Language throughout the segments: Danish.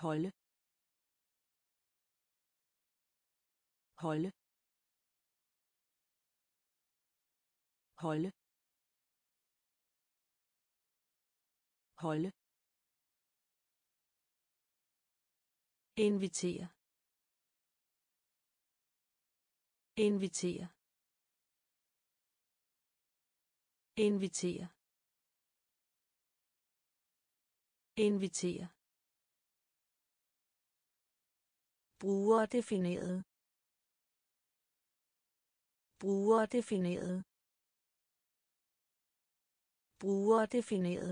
holde holde holde holde invitere invitere invitere invitere brugerdefineret brugerdefineret brugerdefineret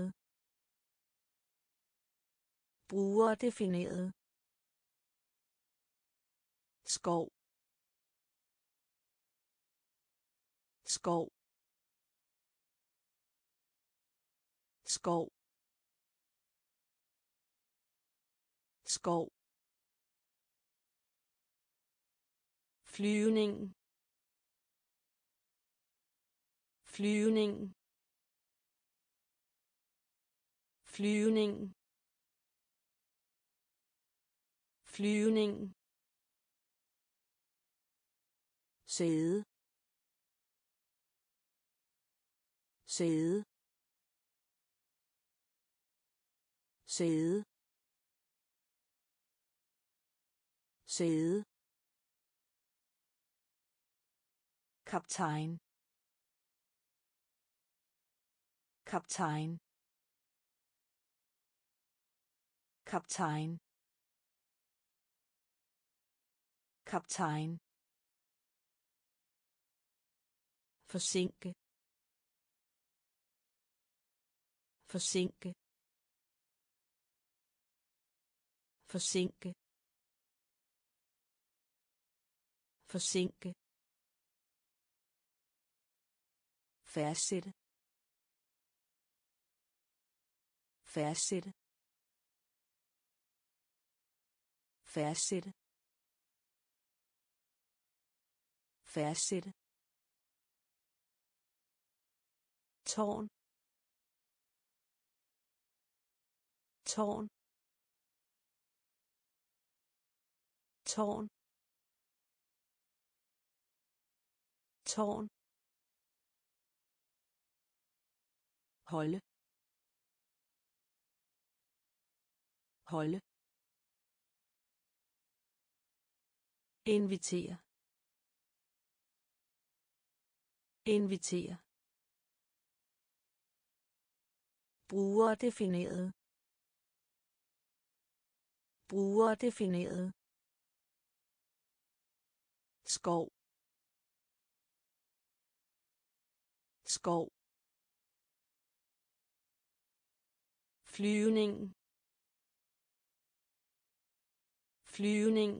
brugerdefineret skov skov skov skov flyvning flyvning flyvning flyvning sæde sæde sæde sæde kaptajn kaptajn kaptajn kaptajn forsinke forsinke forsinke forsinke fastsætte fastsætte fastsætte fastsætte tårn tårn tårn tårn holde holde invitere invitere brugerdefineret brugerdefineret skov skov flyvning flyvning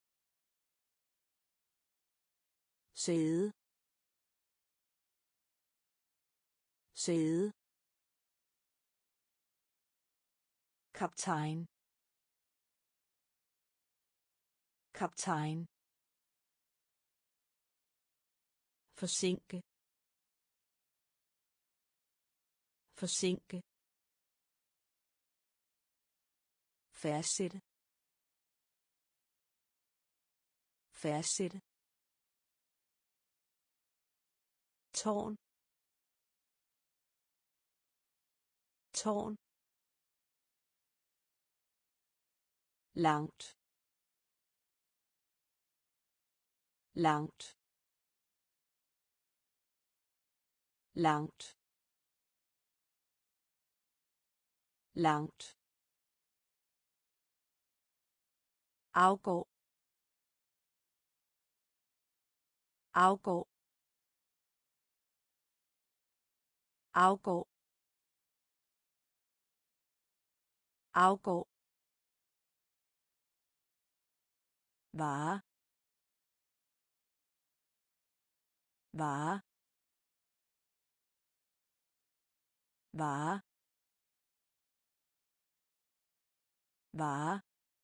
sæde sæde kaptajn kaptajn forsinke forsinke fastsætte fastsætte tårn tårn langt langt langt langt afgår afgår afgår afgår vare vare vare vare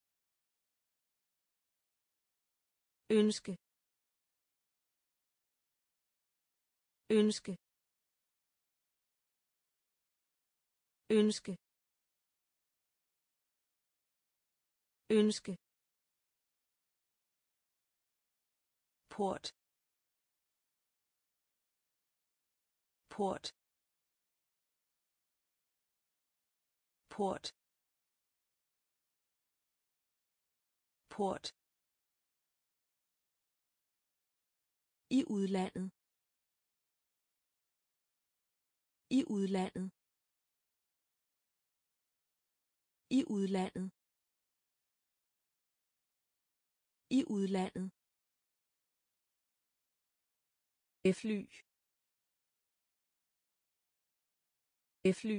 ønske ønske ønske ønske, port, port, port, port, i udlandet, i udlandet, i udlandet, i udlandet, fly, fly,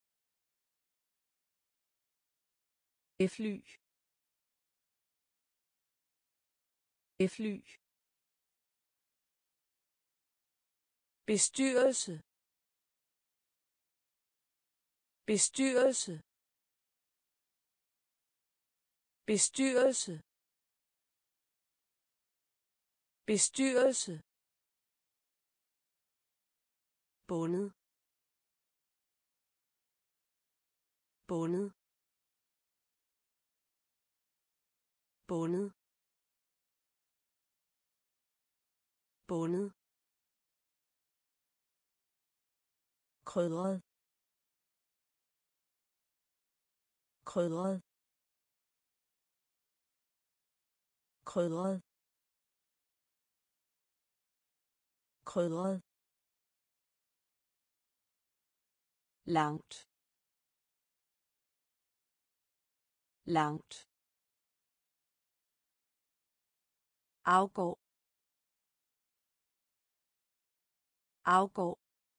fly, fly, bestyrelse, bestyrelse, bestyrelse, bestyrelse, bundet, bundet, bundet, bundet, krydret, krydret, krydret, krydret, langt, langt, afgår, afgår,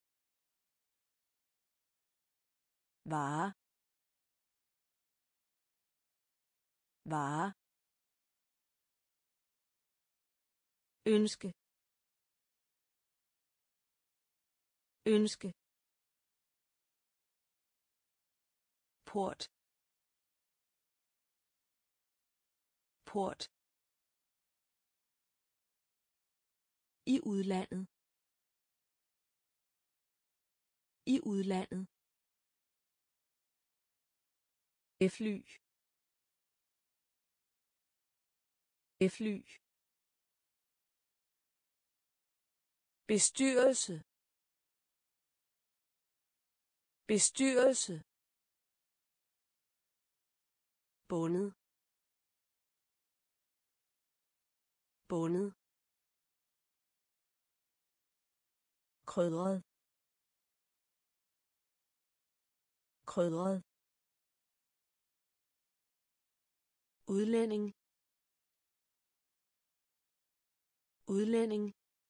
vare, vare, ønske, ønske, port, port, i udlandet, i udlandet, fly, fly, bestyrelse, bestyrelse, bundet, bundet, krydret, krydret, udlænding, udlænding,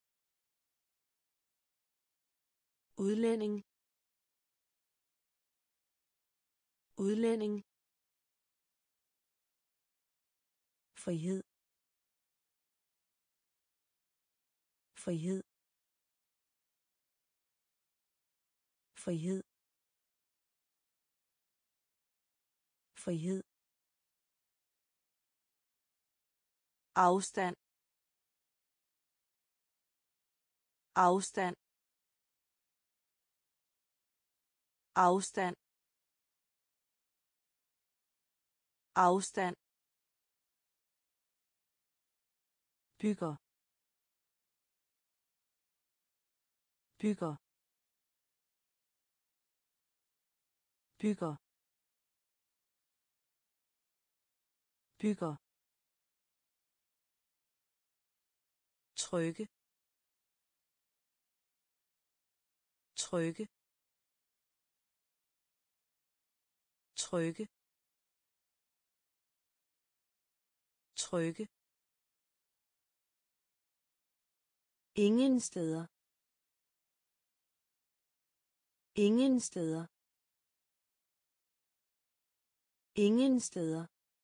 udlænding, udlænding, frihed, frihed, frihed, frihed, afstand, afstand, afstand, afstand, bygger, bygger, bygger, bygger, trykke, trykke, trykke, trykke, ingen steder, ingen steder, ingen steder,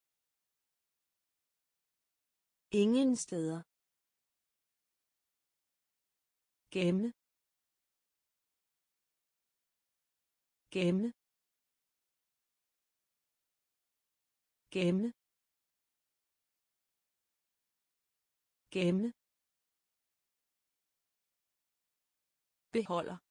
ingen steder, gemme, gemme, gemme, gemme, beholder,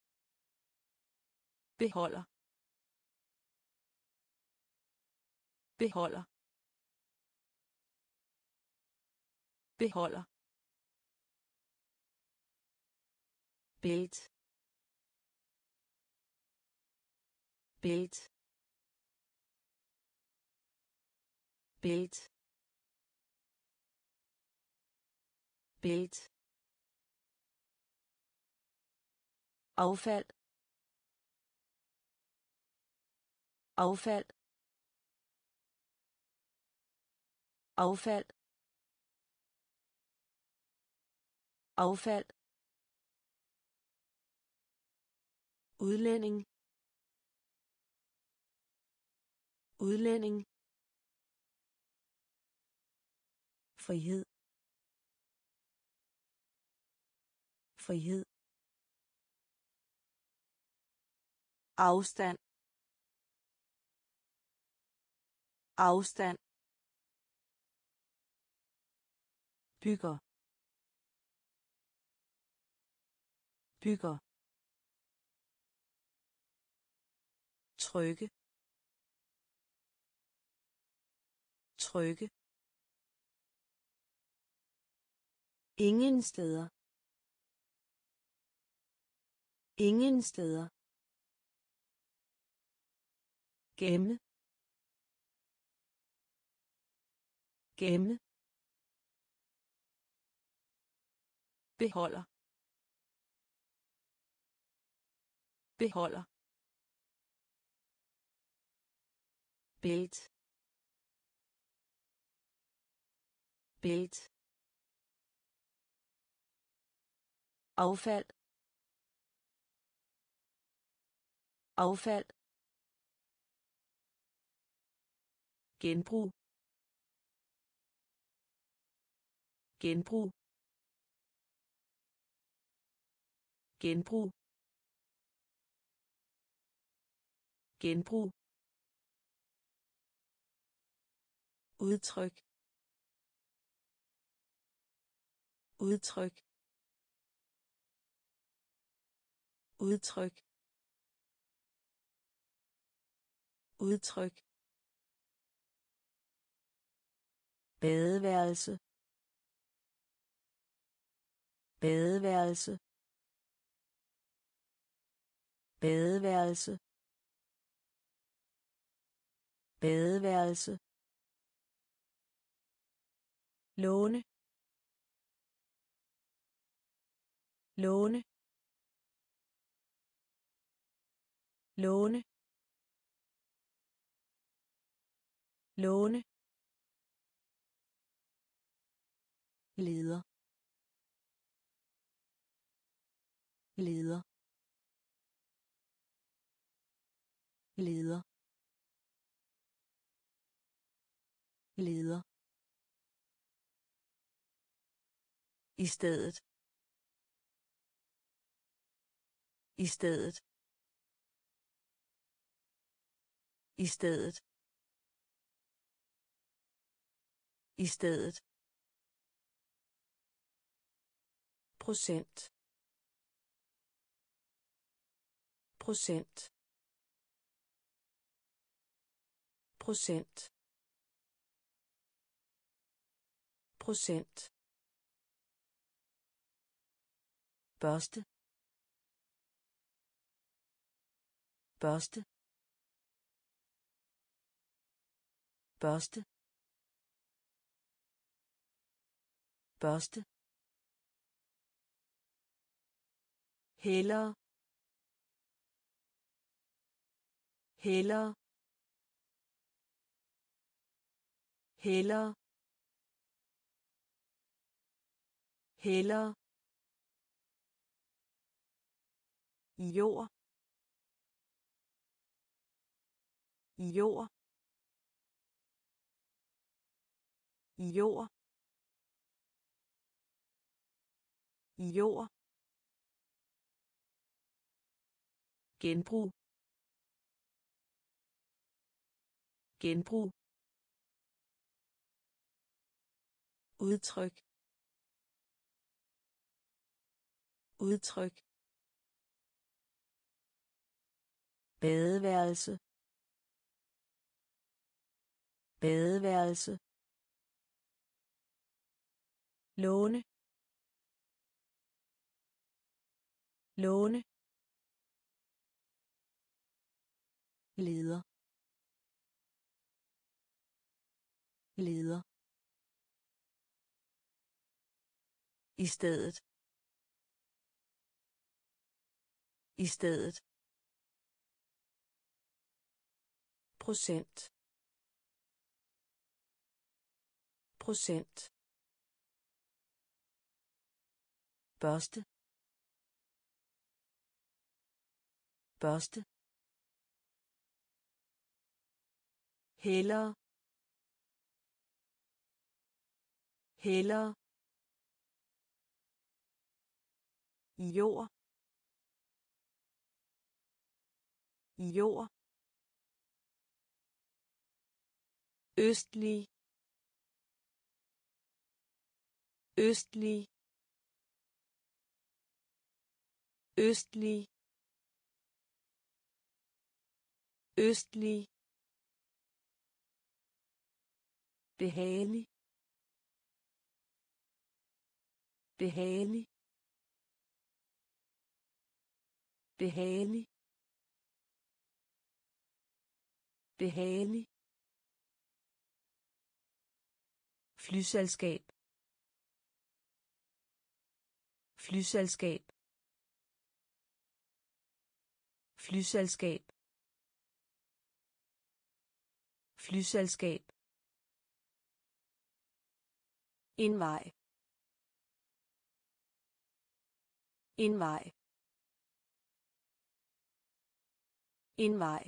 beholder, beholder beholder bælt bælt bælt bælt affald affald affald affald udlænding udlænding frihed frihed afstand afstand bygger bygger trykke trykke ingen steder ingen steder gemme gemme beholder beholder bælt bælt affald affald genbrug genbrug genbrug genbrug udtryk udtryk udtryk udtryk badeværelse badeværelse badeværelse badeværelse låne låne låne låne leder leder leder leder i stedet i stedet i stedet i stedet procent procent procent procent børste børste børste børste hellere hellere hellere hellere jord jord jord jord genbrug genbrug udtryk udtryk badeværelse badeværelse, låne, låne, leder, leder, i stedet, i stedet, procent, procent, børste, børste, hellere, hellere, jord, jord, østlig, østlig, østlig, østlig, behagelig, behagelig, behagelig, behagelig, flyselskab, flyselskab, flyselskab, flyselskab, en vej, en vej, en vej,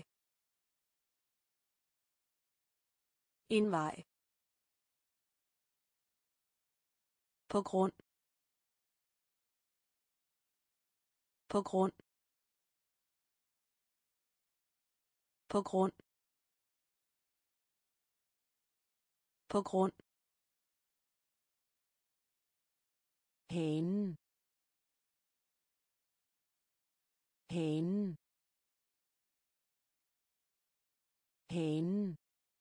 en vej, på grund, på grund, på grund, på grund, hanen, hanen, hanen,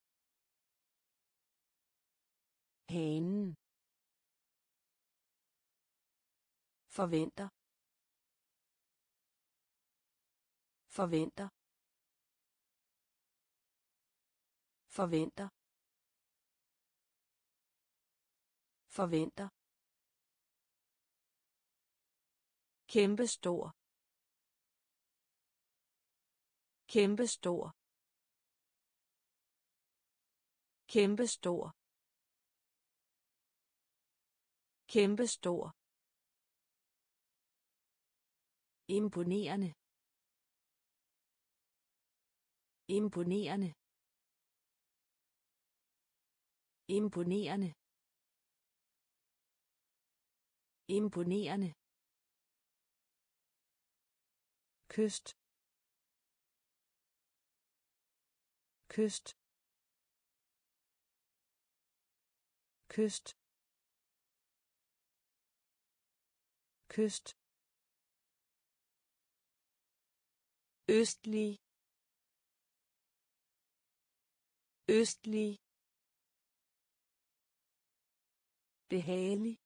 hanen, forventer, forventer, forventer, forventer, kæmpestor, kæmpestor, kæmpestor, kæmpestor, imponerende, imponerende, imponerende, imponerende, kyst, kyst, kyst, kyst, østlig, østlig, behagelig,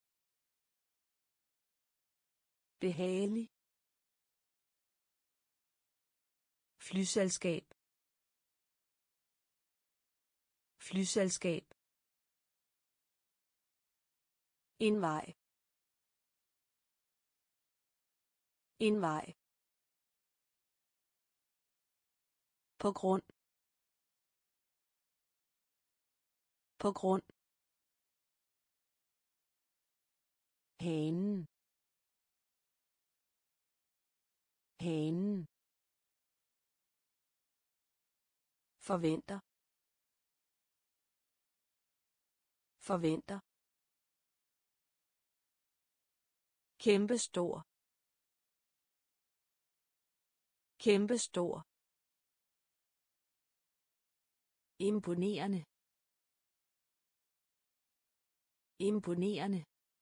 behagelig, flyselskab, flyselskab, en vej, en vej, på grund, på grund, hanen, hanen, forventer, forventer, kæmpestor, kæmpestor, imponerende, imponerende,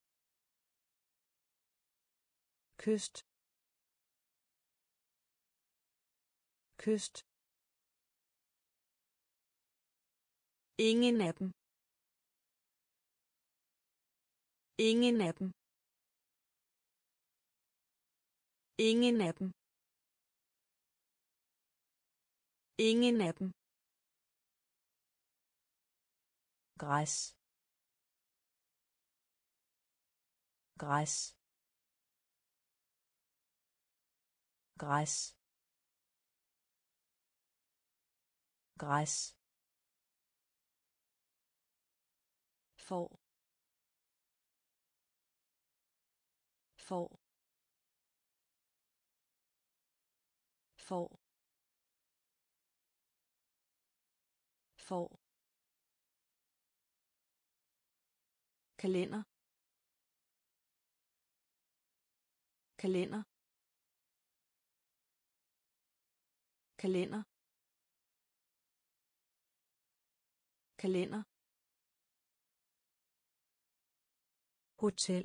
kyst, kyst, Ingen af dem. Ingen af dem. Ingen af dem. Ingen af dem. Græs. Græs. Græs. Græs. Får. Får. Får. Får. Kalender. Kalender. Kalender. Kalender. Hotel.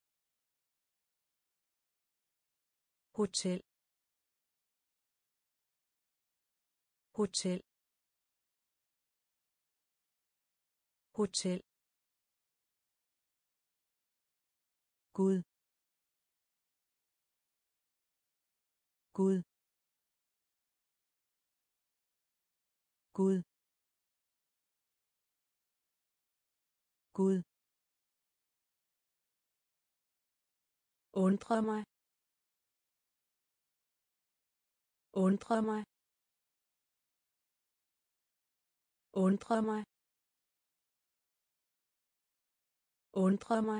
Hotel. Hotel. Hotel. Gud. Gud. Gud. Gud. Undre mig. Undre mig. Undre mig. Undre mig.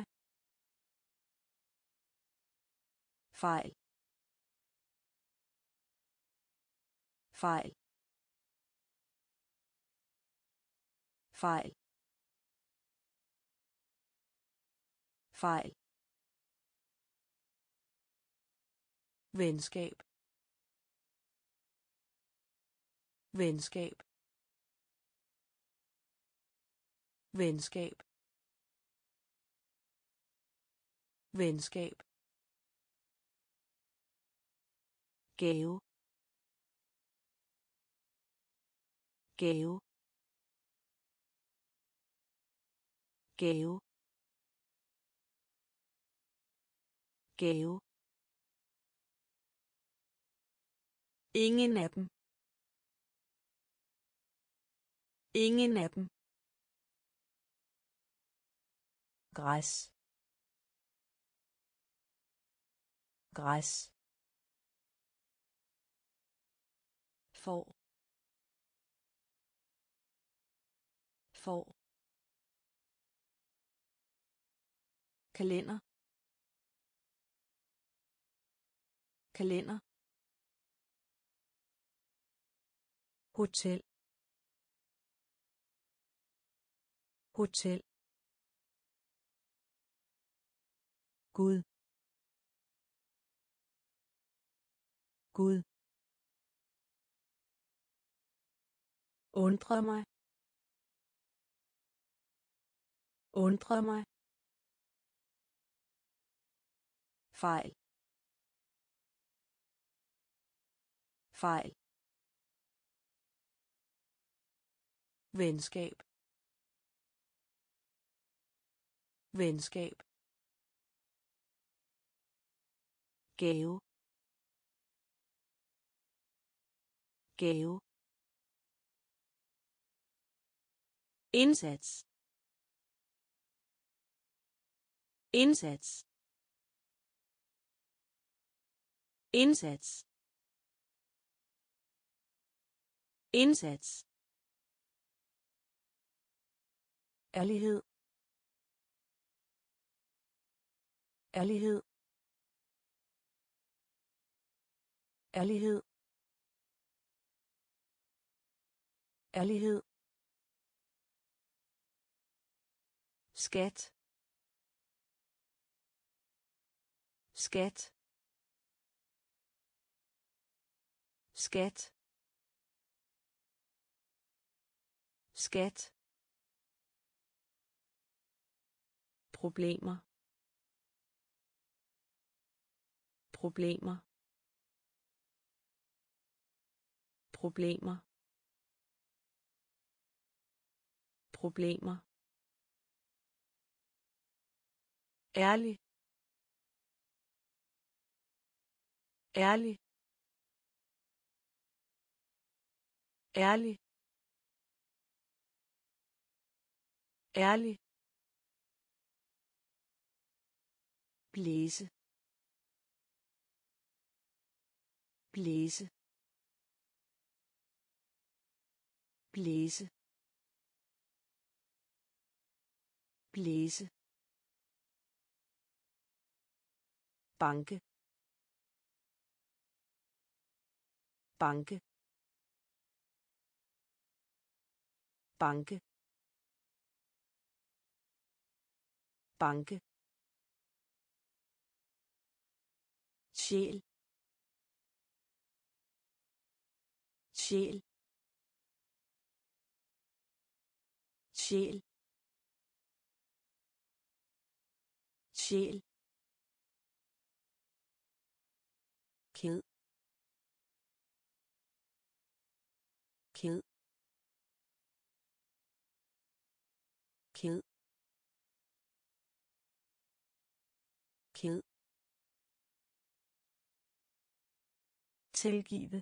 Fejl. Fejl. Fejl. Fejl. Venskab. Venskab. Venskab. Venskab. Gave. Gave. Gave. Gave. Ingen af dem. Ingen af dem. Græs. Græs. Får. Får. Kalender. Kalender. Hotel. Hotel. Gud. Gud. Undre mig. Undre mig. Fejl. Fejl. Venskab. Venskab. Gave. Gave. Indsats. Indsats. Indsats. Indsats. Ærlighed. Ærlighed. Ærlighed. Ærlighed. Skat. Skat. Skat. Skat. Problemer. Problemer. Problemer. problemer, ærlig, ærlig, ærlig, ærlig, blæse, blæse, blæse, blæse, banke, banke, banke, banke, sjæl, sjæl, sjæl, sjæl, ked, ked, ked, ked, tilgive,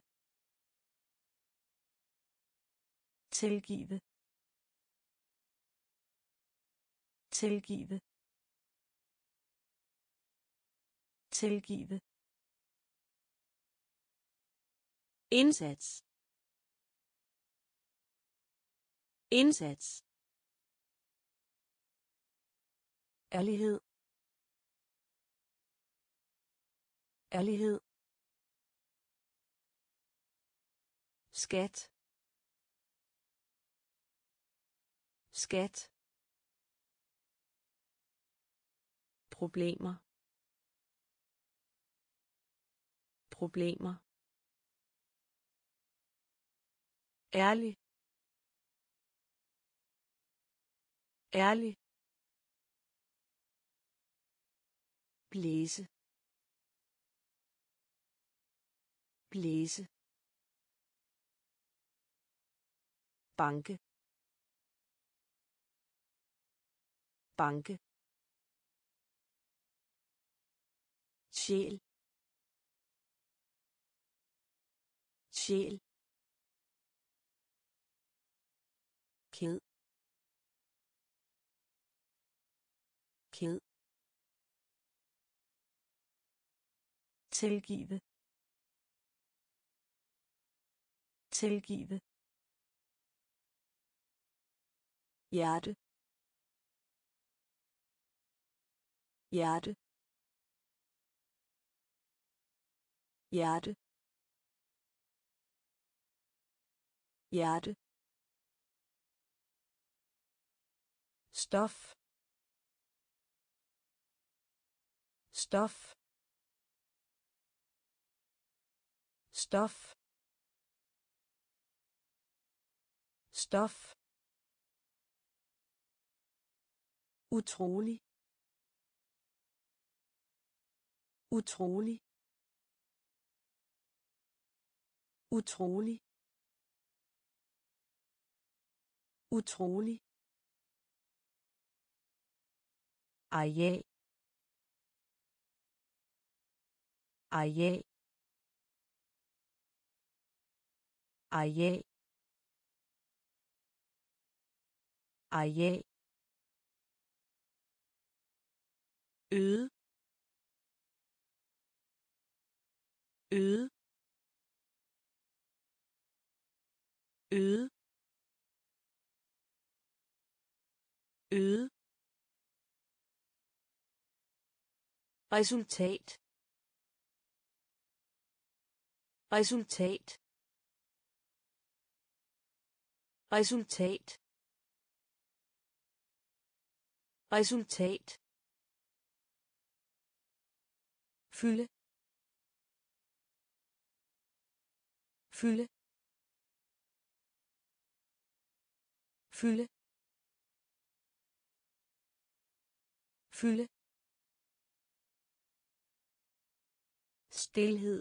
tilgive, tilgive, tilgive, indsats, indsats, ærlighed, ærlighed, skat, skat, problemer, problemer, ærlig, ærlig, blæse, blæse, banke, banke, sjæl, sjæl, ked, ked, tilgive, tilgive, hjerte, hjerte, hjerte, hjerte, stof, stof, stof, stof, utrolig, utrolig, utrolig, utrolig, areal, areal, areal, areal, øde, øde, øde, øde, resultat, resultat, resultat, resultat, fylde, fylde, fylde, fylde, stilhed,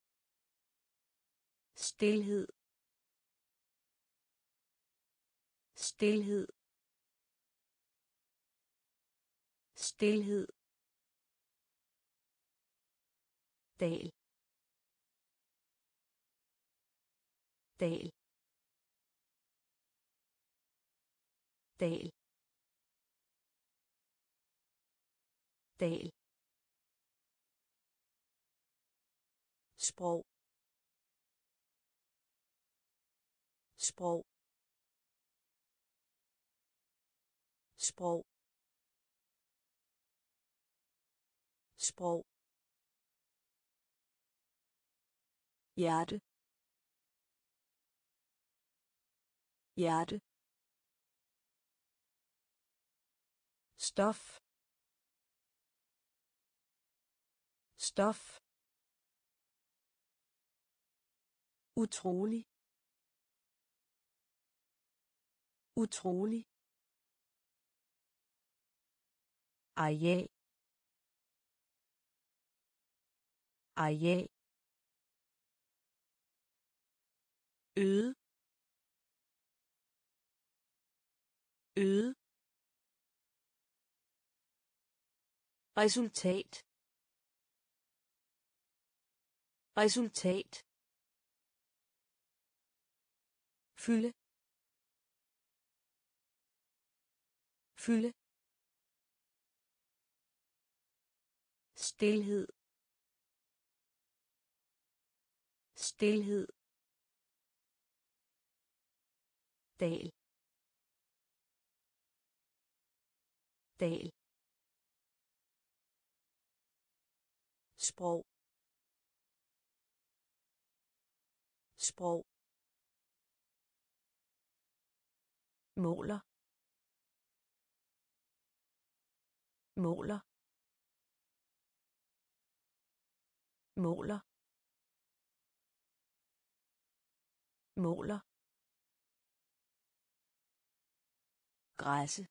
stilhed, stilhed, stilhed, dal, dal, dal, dal, sprog, sprog, sprog, sprog, hjerte, hjerte, stof, stof, utrolig, utrolig, areal, areal, øde, øde, resultat, resultat, fylde, fylde, stilhed, stilhed, dal, dal, sprog, sprog, måler, måler, måler, måler, græsse,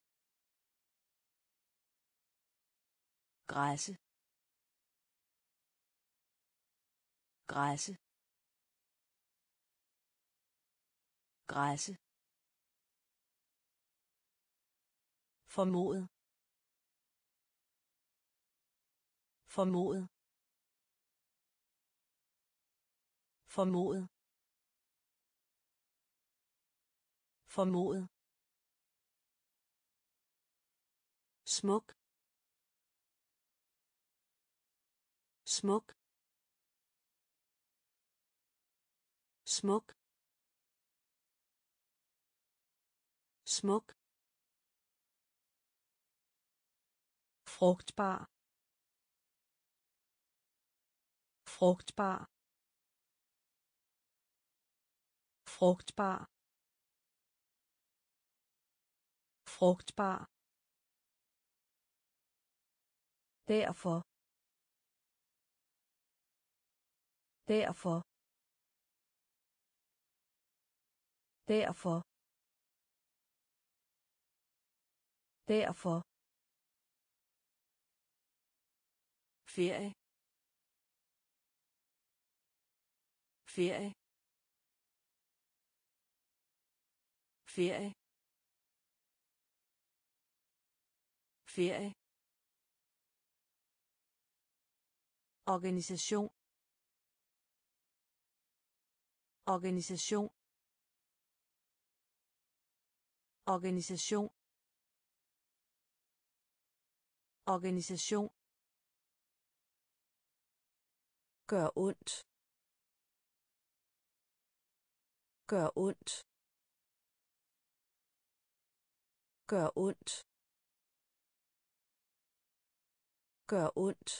græsse, græsse, græsse, formodet, formodet, formodet, formodet, smuk, smuk, smuk, smuk, frugtbar, frugtbar, frugtbar, frugtbar, derfor, derfor, derfor, derfor, ferie, ferie, ferie, ferie, organisation, organisation, organisation, organisation, gør ondt, gør ondt, gør ondt, gør ondt,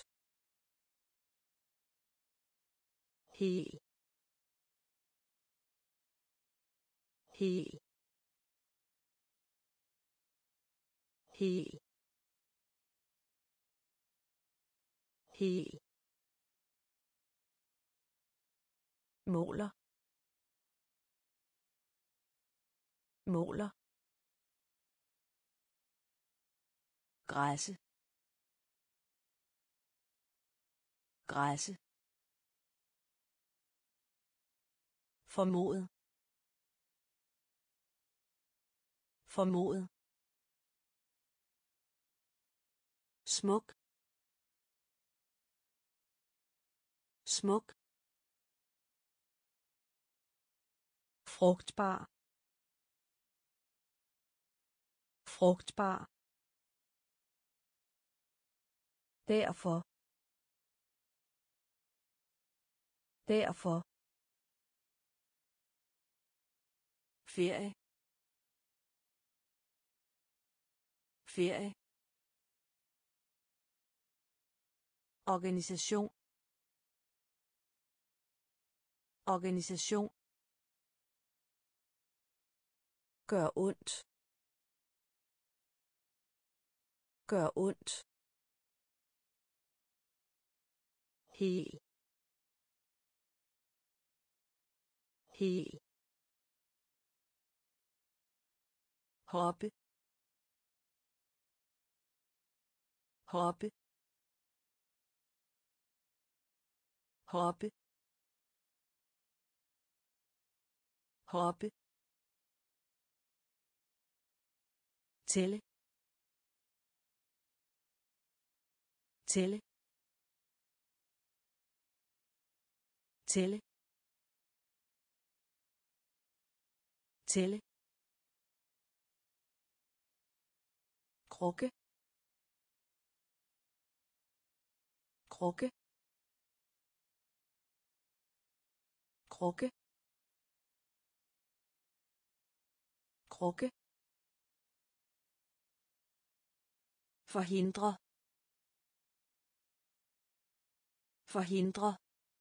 hel, hel, hel, hel, måler, måler, græsse, græsse, formodet, formodet, smuk, smuk, frugtbar, frugtbar, derfor, derfor, ferie, ferie, organisation, organisation, gør ondt, gør ondt, hel, hel, hoppe, hoppe, hoppe, hoppe, tælle, tælle, tælle, tælle, krukke, krukke, krukke, krukke, forhindre, forhindre,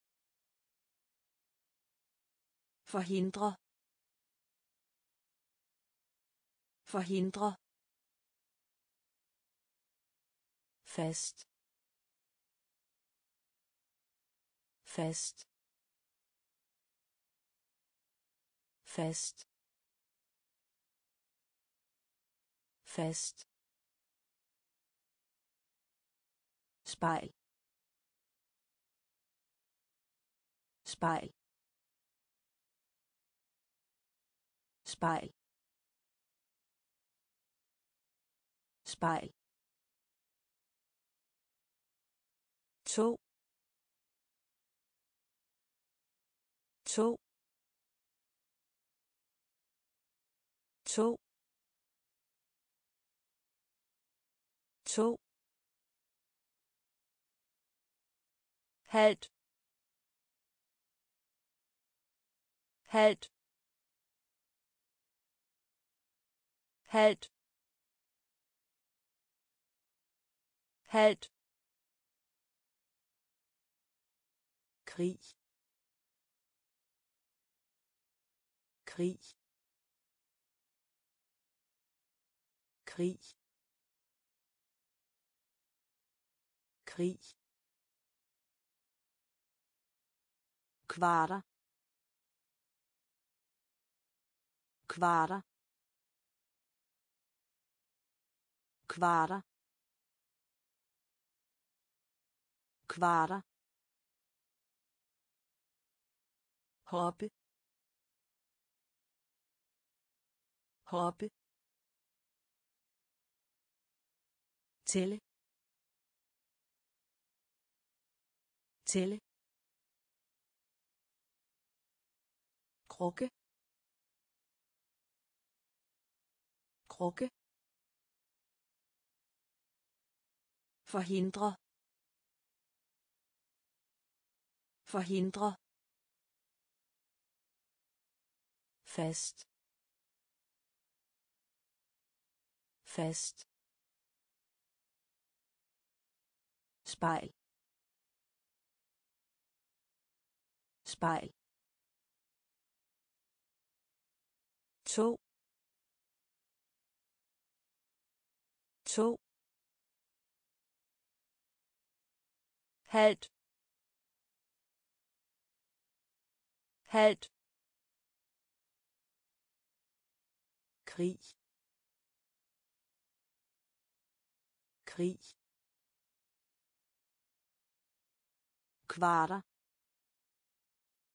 forhindre, forhindre, fast, fast, fast, fast, spejl, spejl, spejl, spejl, to, to, to, to, halvt, halvt, halvt, halvt, krig, krig, krig, krig, kvarter, kvarter, kvarter, kvarter, hoppe, hoppe, tælle, tælle, krukke, krukke, forhindre, forhindre, fast, fast, spejl, spejl, to, to, halvt, halvt, krig, krig, kvarter,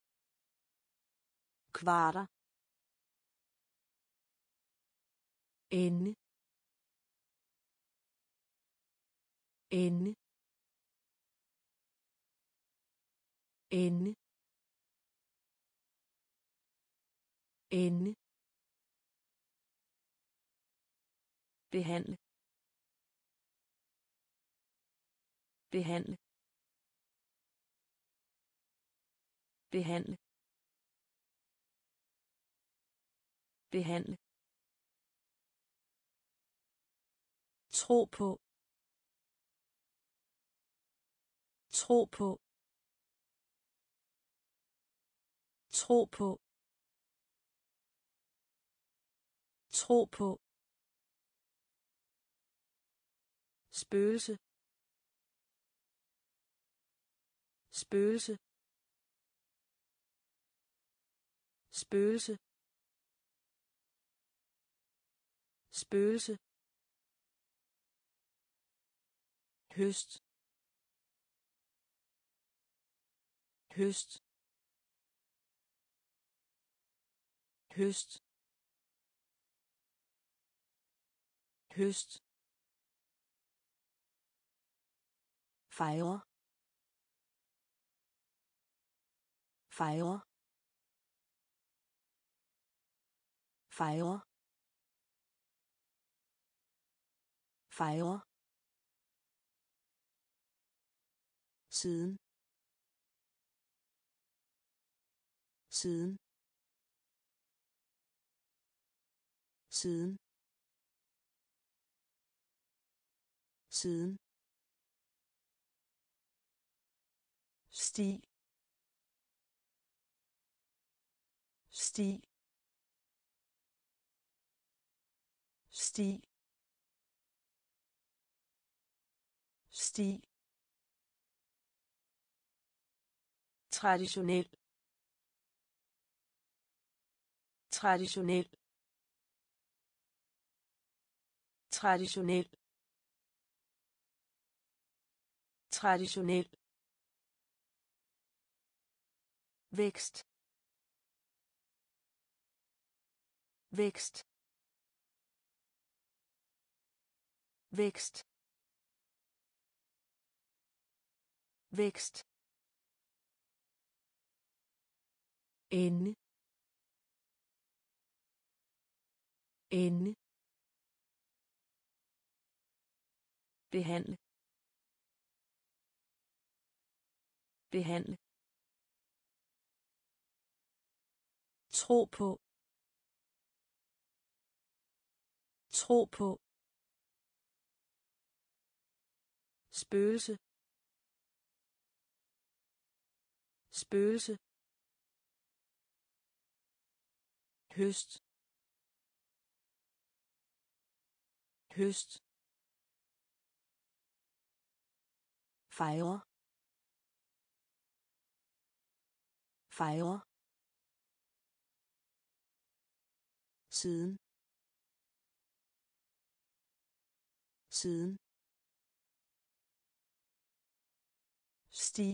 kvarter, ende ende ende ende behandle behandle behandle behandle tro på tro på tro på tro på spøgelse spøgelse spøgelse spøgelse høst høst høst høst fejre fejre fejre fejre siden siden siden siden sti sti sti sti traditionel traditionel traditionel traditionel vækst vækst vækst vækst ende ende behandle behandle tro på tro på spøgelse spøgelse høst høst fejre fejre siden siden sti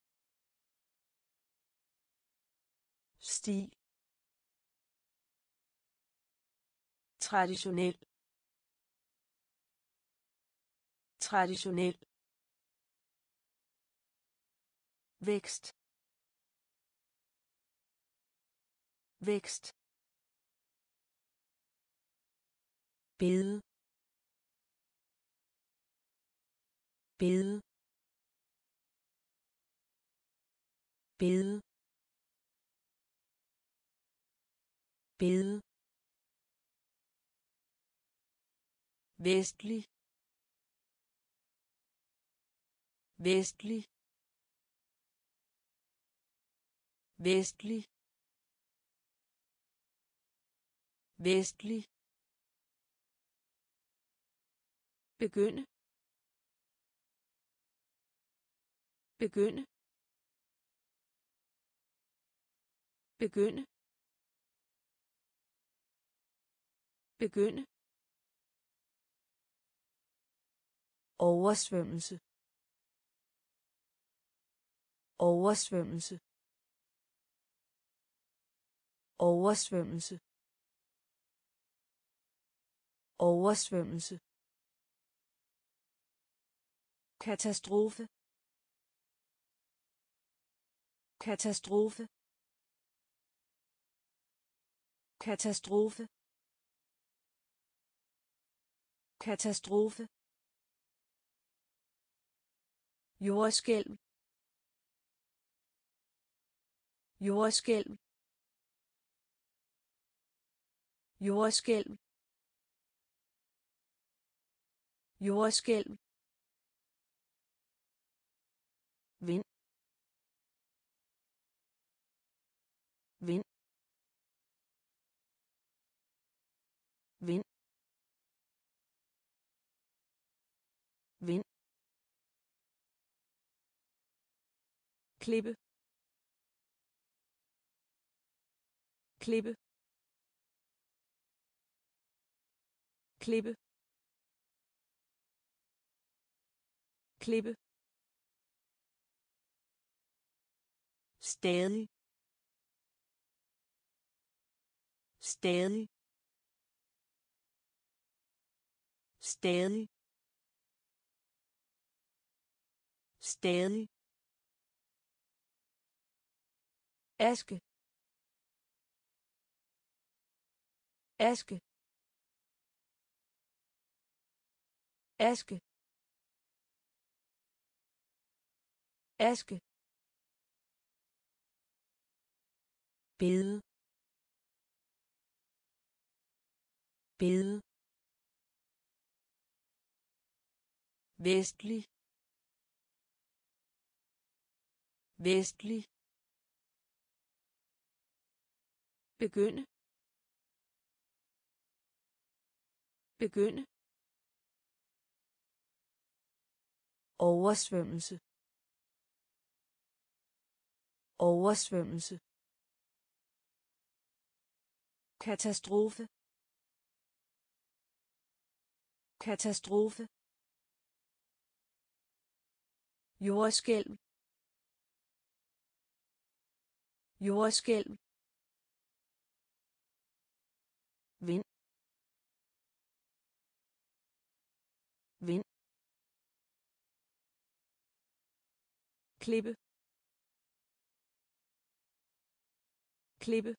sti traditionel traditionel vækst vækst bede bede bede bede vestlig vestlig vestlig vestlig begynde begynde begynde begynde oversvømmelse oversvømmelse oversvømmelse oversvømmelse, katastrofe, katastrofe, katastrofe, katastrofe, jordskælv, jordskælv, jordskælv, jordskælv, vind, vind, vind, vind, klippe, klippe, klippe, klippe, stadig, stadig, stadig, stadig, aske, aske, aske, aske, bede, bede, vestlig, vestlig, begynde, begynde, oversvømmelse, oversvømmelse, katastrofe, katastrofe, jordskælv, jordskælv, vind, vind, klippe, klippe,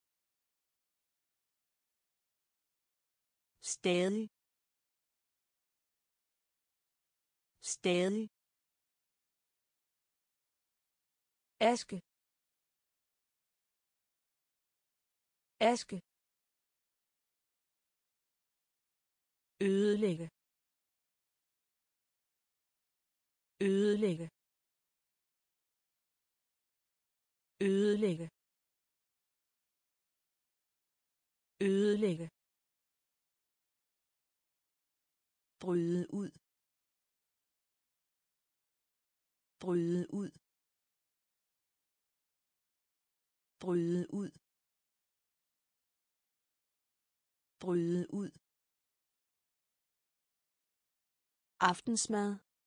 stadig, stadig, aske, aske, ødelægge, ødelægge, ødelægge, ødelægge, bryde ud, bryde ud, bryde ud, bryde ud, aftensmad,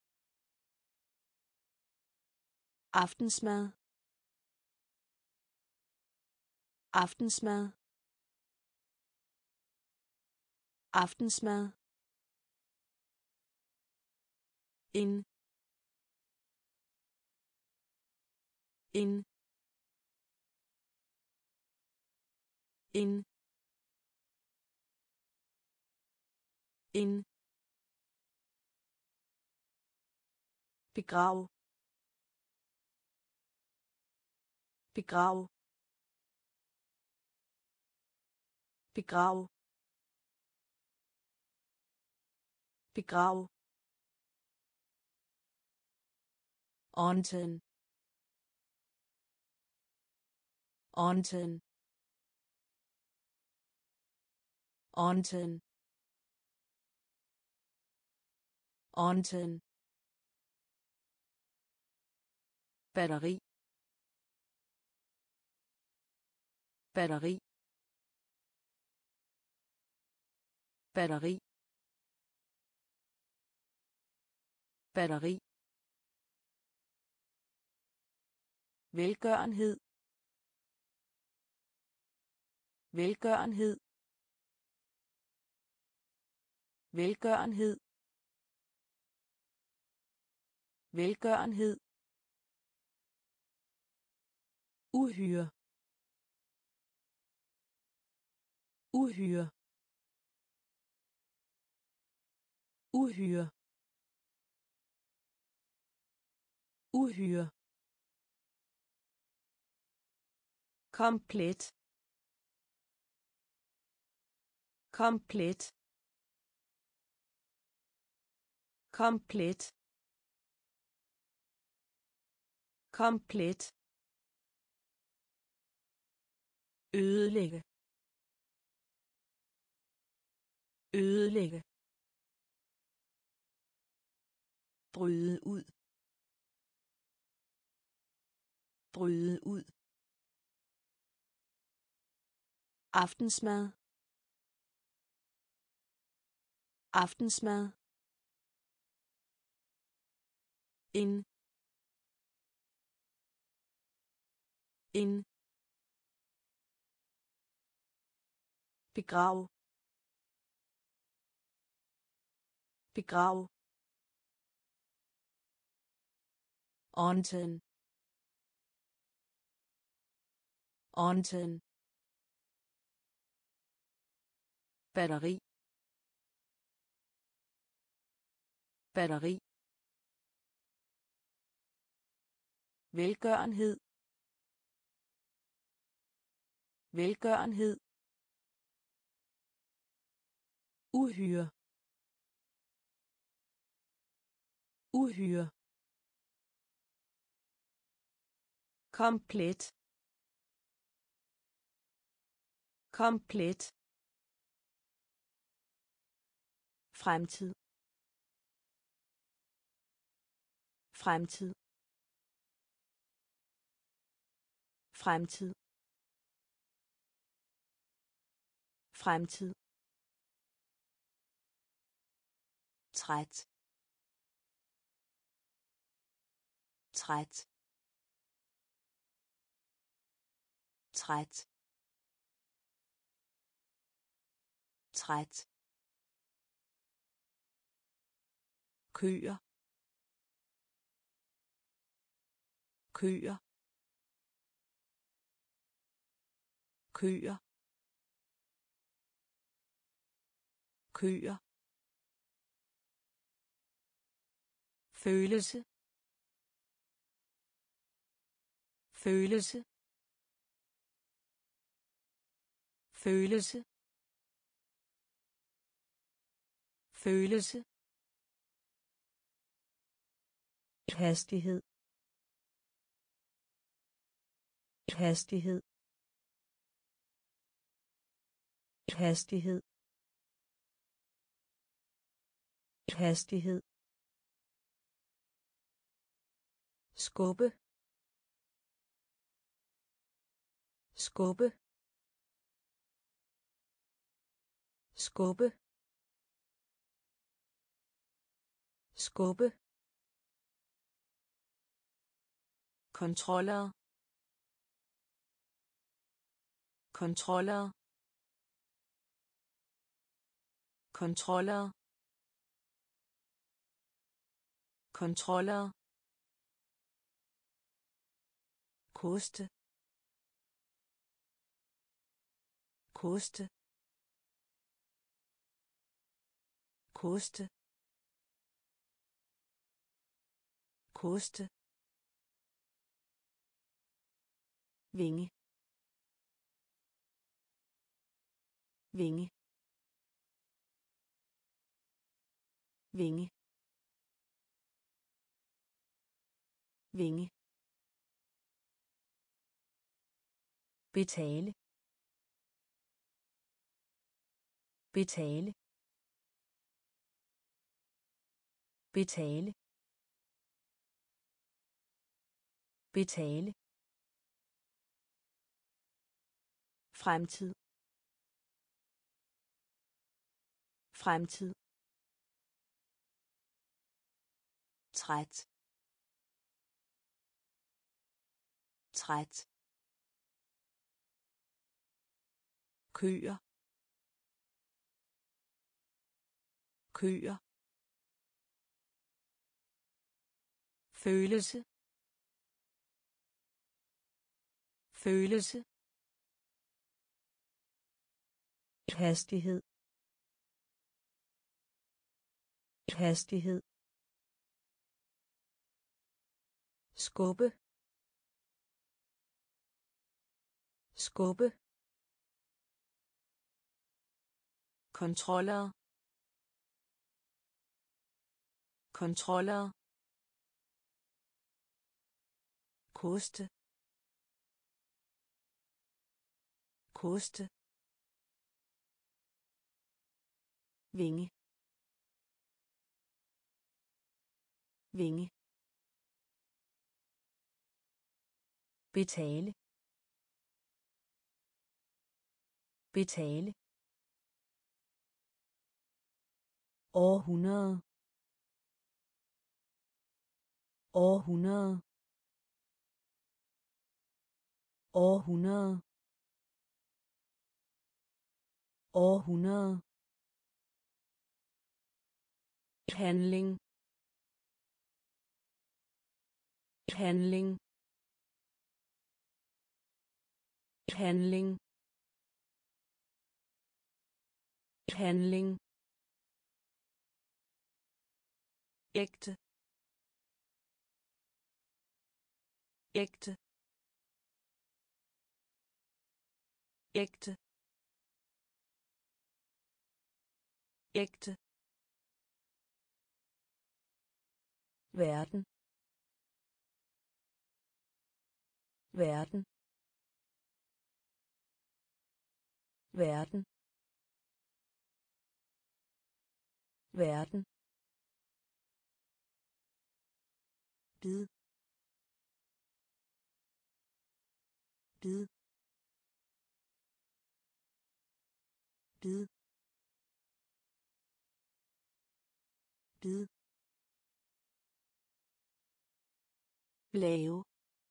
aftensmad, aftensmad, aftensmad, en, en, en, en, begrav, begrav, begrav, begrav, onten, onten, onten, onten, batteri, batteri, batteri, batteri, velgørenhed, velgørenhed, velgørenhed, velgørenhed, uhyre, uhyre, uhyre, uhyre, komplet, komplet, komplet, komplet, ødelægge, ødelægge, bryde ud, bryde ud, aftensmad, aftensmad, en, en, begrav, begrav, antenne, antenne, batteri, batteri, velgørenhed, velgørenhed, uhyre, uhyre, komplet, komplet, fremtid, fremtid, fremtid, fremtid, træt, træt, træt, træt, køer, køer, køer, køer, følelse, følelse, følelse, følelse, hastighed, hastighed, hastighed, hastighed, skubbe, skubbe, skubbe, skubbe, kontroller, kontroller, kontroller, kontroller, koste, koste, koste, koste, vinge, vinge, vinge, vinge, betale, betale, betale, betale, fremtid, fremtid, træt, træt, køer, køer, følelse, følelse, hastighed, hastighed, skubbe, skubbe, kontroller, kontroller, koste, koste, vinge, vinge, betale, betale, århundrede, århundrede, århundrede, århundrede, handling, handling, handling, handling, ægte, ægte, ægte, ægte, verden, verden, verden, verden, bid, bid, bid, bid, lave,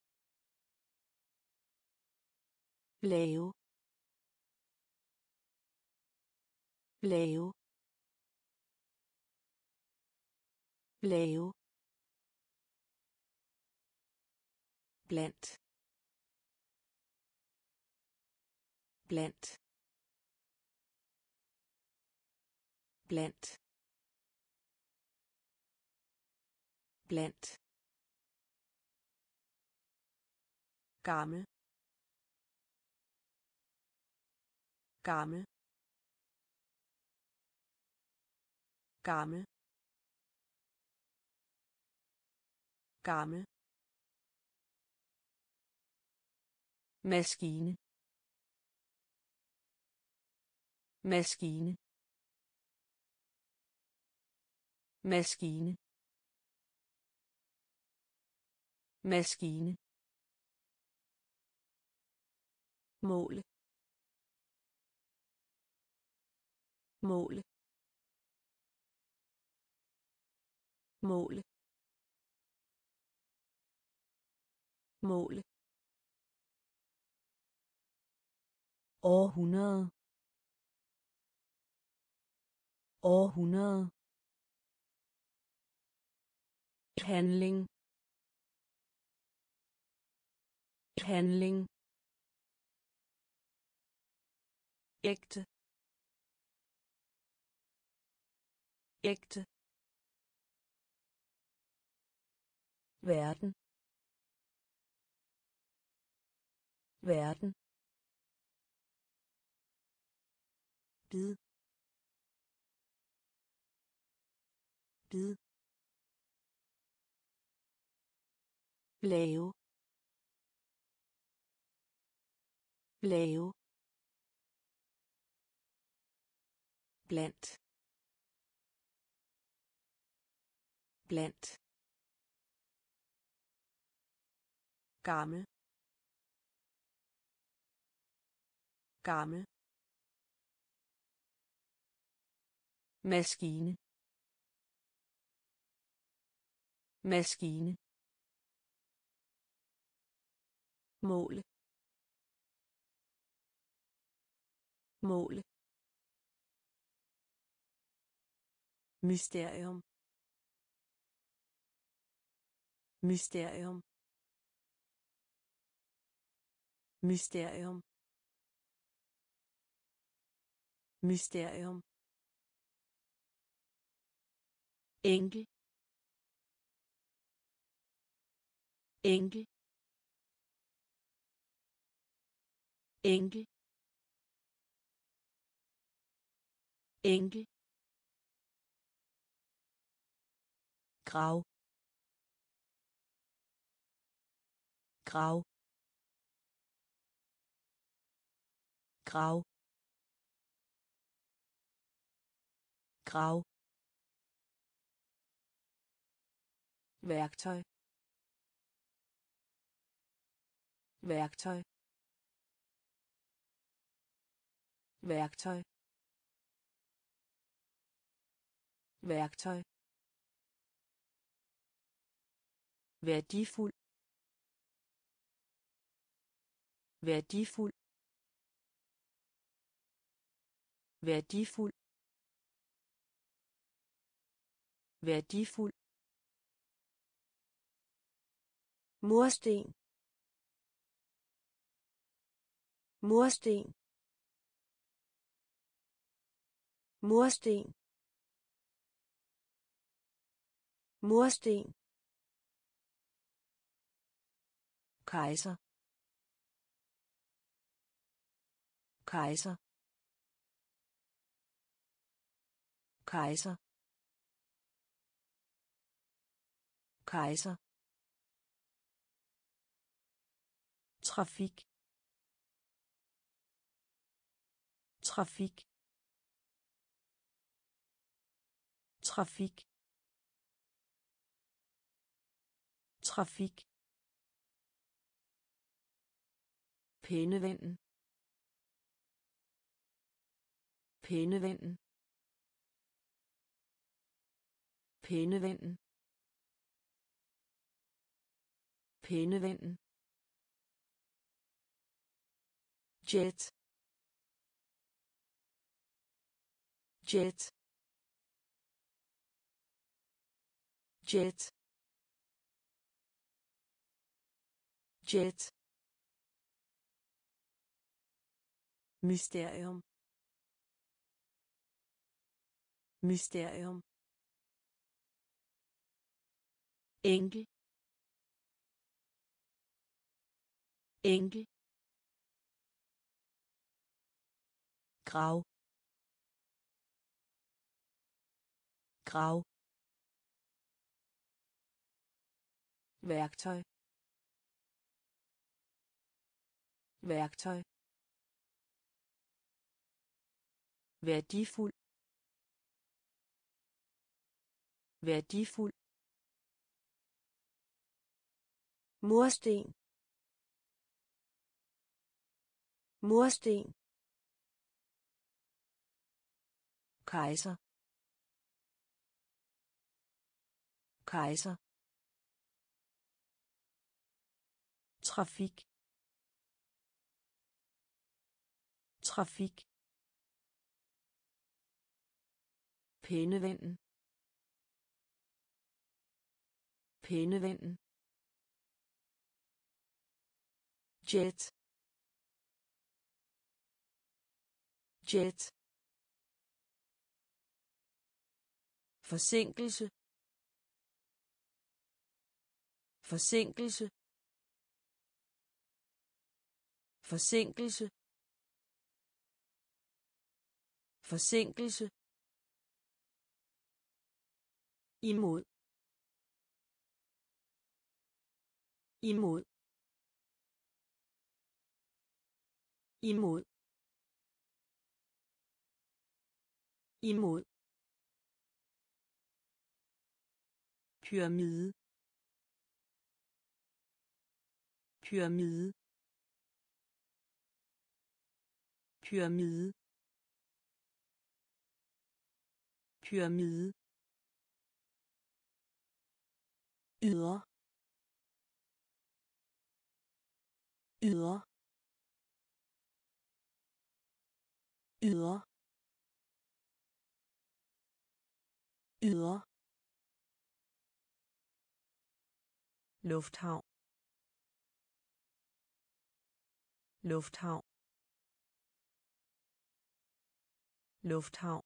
lave, lave, lave, blandt, blandt, blandt, blandt, gammel, gammel, gammel, gammel, maskine, maskine, maskine, maskine, måle, måle, måle, måle, århundrede, århundrede, handling, handling, ægte, ægte, verden, verden, bid, bid, lave, lave, blandt, blandt, gammel, gammel, maskine, maskine, måle, måle, mysterium, mysterium, mysterium, mysterium, enkel, enkel, enkel, enkel, grav, grav, grav, grav, værktøj, værktøj, værktøj, værktøj, værdifuld, værdifuld, værdifuld, værdifuld, mursten, mursten, mursten, mursten, kejser, kejser, kejser, kejser, trafik, trafik, trafik, trafik, pænevennen, pænevennen, pænevennen, pænevennen, jet, jet, jet, jet, mysterium, mysterium, enkel, enkel, grav, grav, værktøj, værktøj, værdifuld, værdifuld, mursten, mursten, kejser, kejser, trafik, trafik, pænevennen, pænevennen, jet, jet, forsinkelse, forsinkelse, forsinkelse, forsinkelse, imod, imod, imod, imod, pyramide, pyramide, pyramide, pyramide, ydre, ydre, ydre, ydre, lufthavn, lufthavn, lufthavn,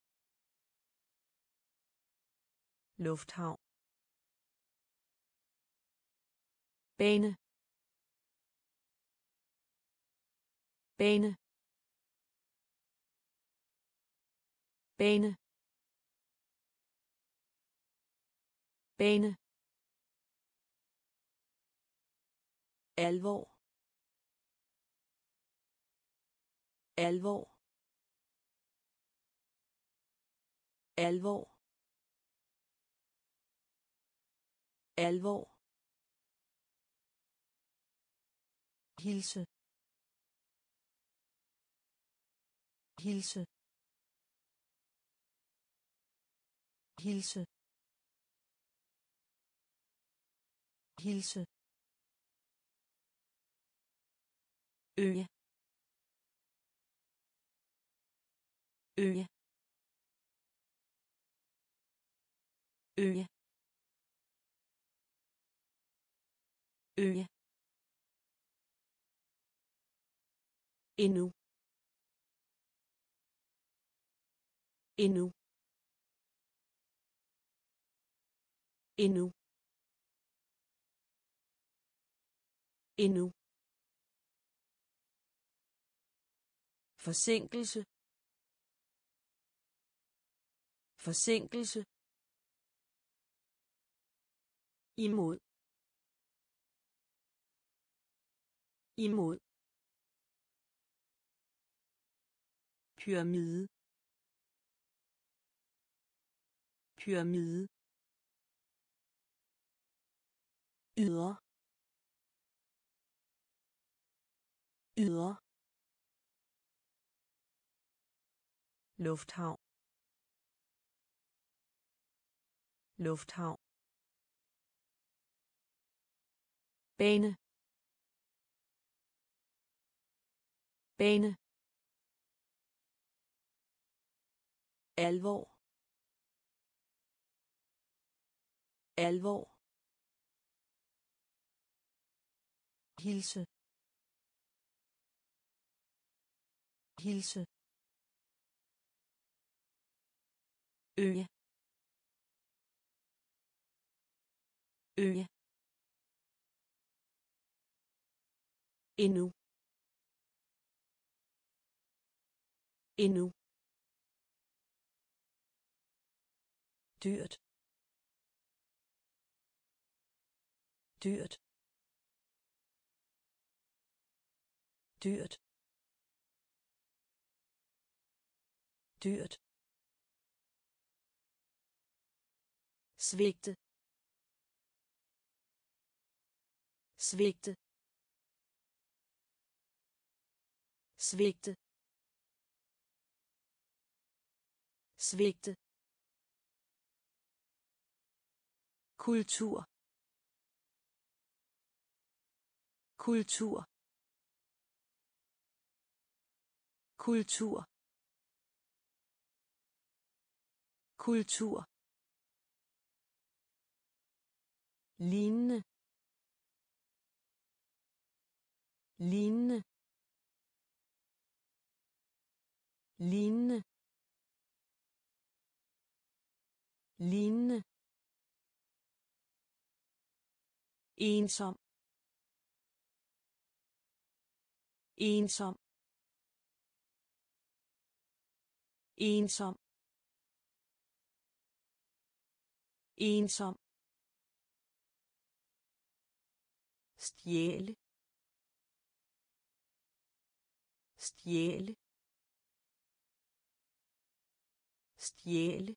lufthavn, bane, bane, bane, bane, alvor, alvor, alvor, alvor, hilse, hilse, hilse, hilse, øje, øje, øje, øje, endnu, endnu, endnu, endnu, forsinkelse, forsinkelse, imod, imod, pyramide, pyramide, ydre, ydre, lufthavn, lufthavn, bane, bane, alvor, alvor, hilse, hilse, øje, øje, endnu, endnu, dyrt, dyrt, dyrt, dyrt, svigte, svigte, svigte, svigte, kultur, kultur, kultur, kultur, lignende, lignende, lignende, lignende, ensom, ensom, ensom, ensom, stjæle, stjæle, stjæle,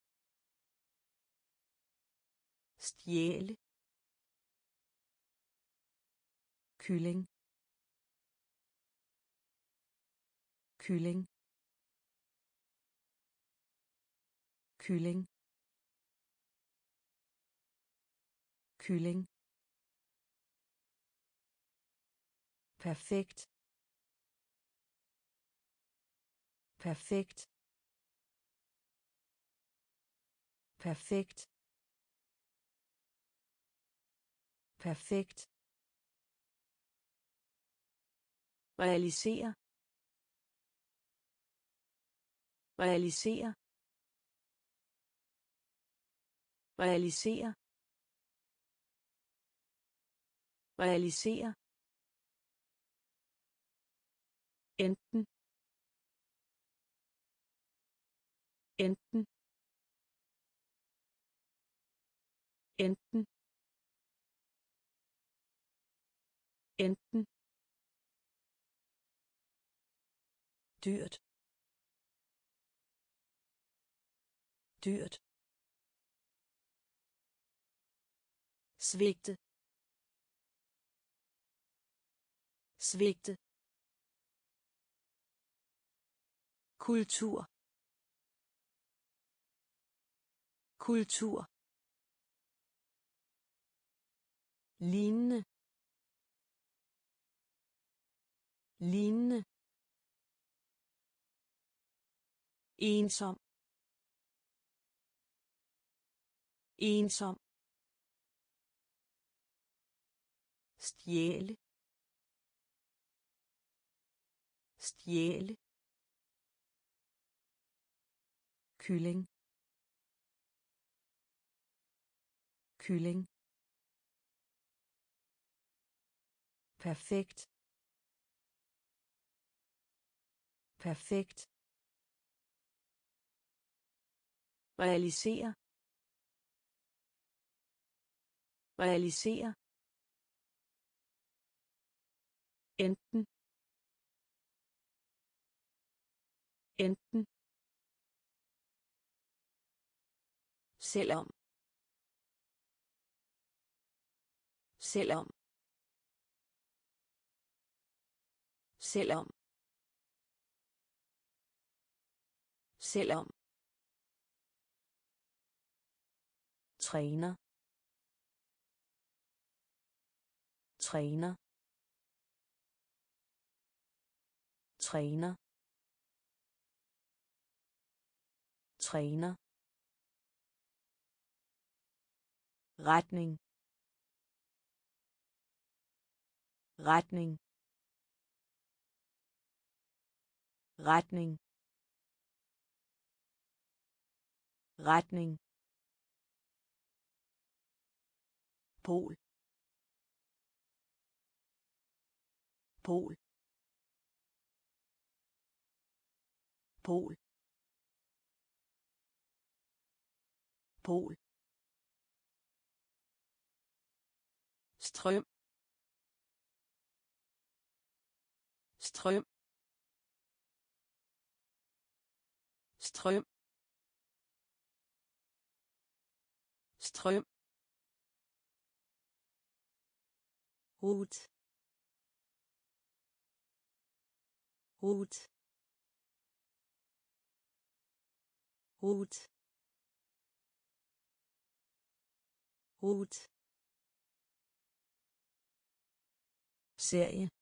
stjæle, kylling, kylling, kylling, kylling, perfekt, perfekt, perfekt, perfekt, realisere, realisere, realisere, realisere, enten, enten, enten, enten, dyrt, dyrt, svigte, svigte, kultur, kultur, lignende, lignende, ensom, ensom, stjæle, stjæle, kylling, kylling, perfekt, perfekt, realisere, realisere, enten, enten, selvom, selvom, selvom, selvom, træner, træner, træner, træner, retning, retning, retning, retning, pol, pol, pol, pol, strøm, strøm, strøm, strøm, rut, rut, rut, rut, serie,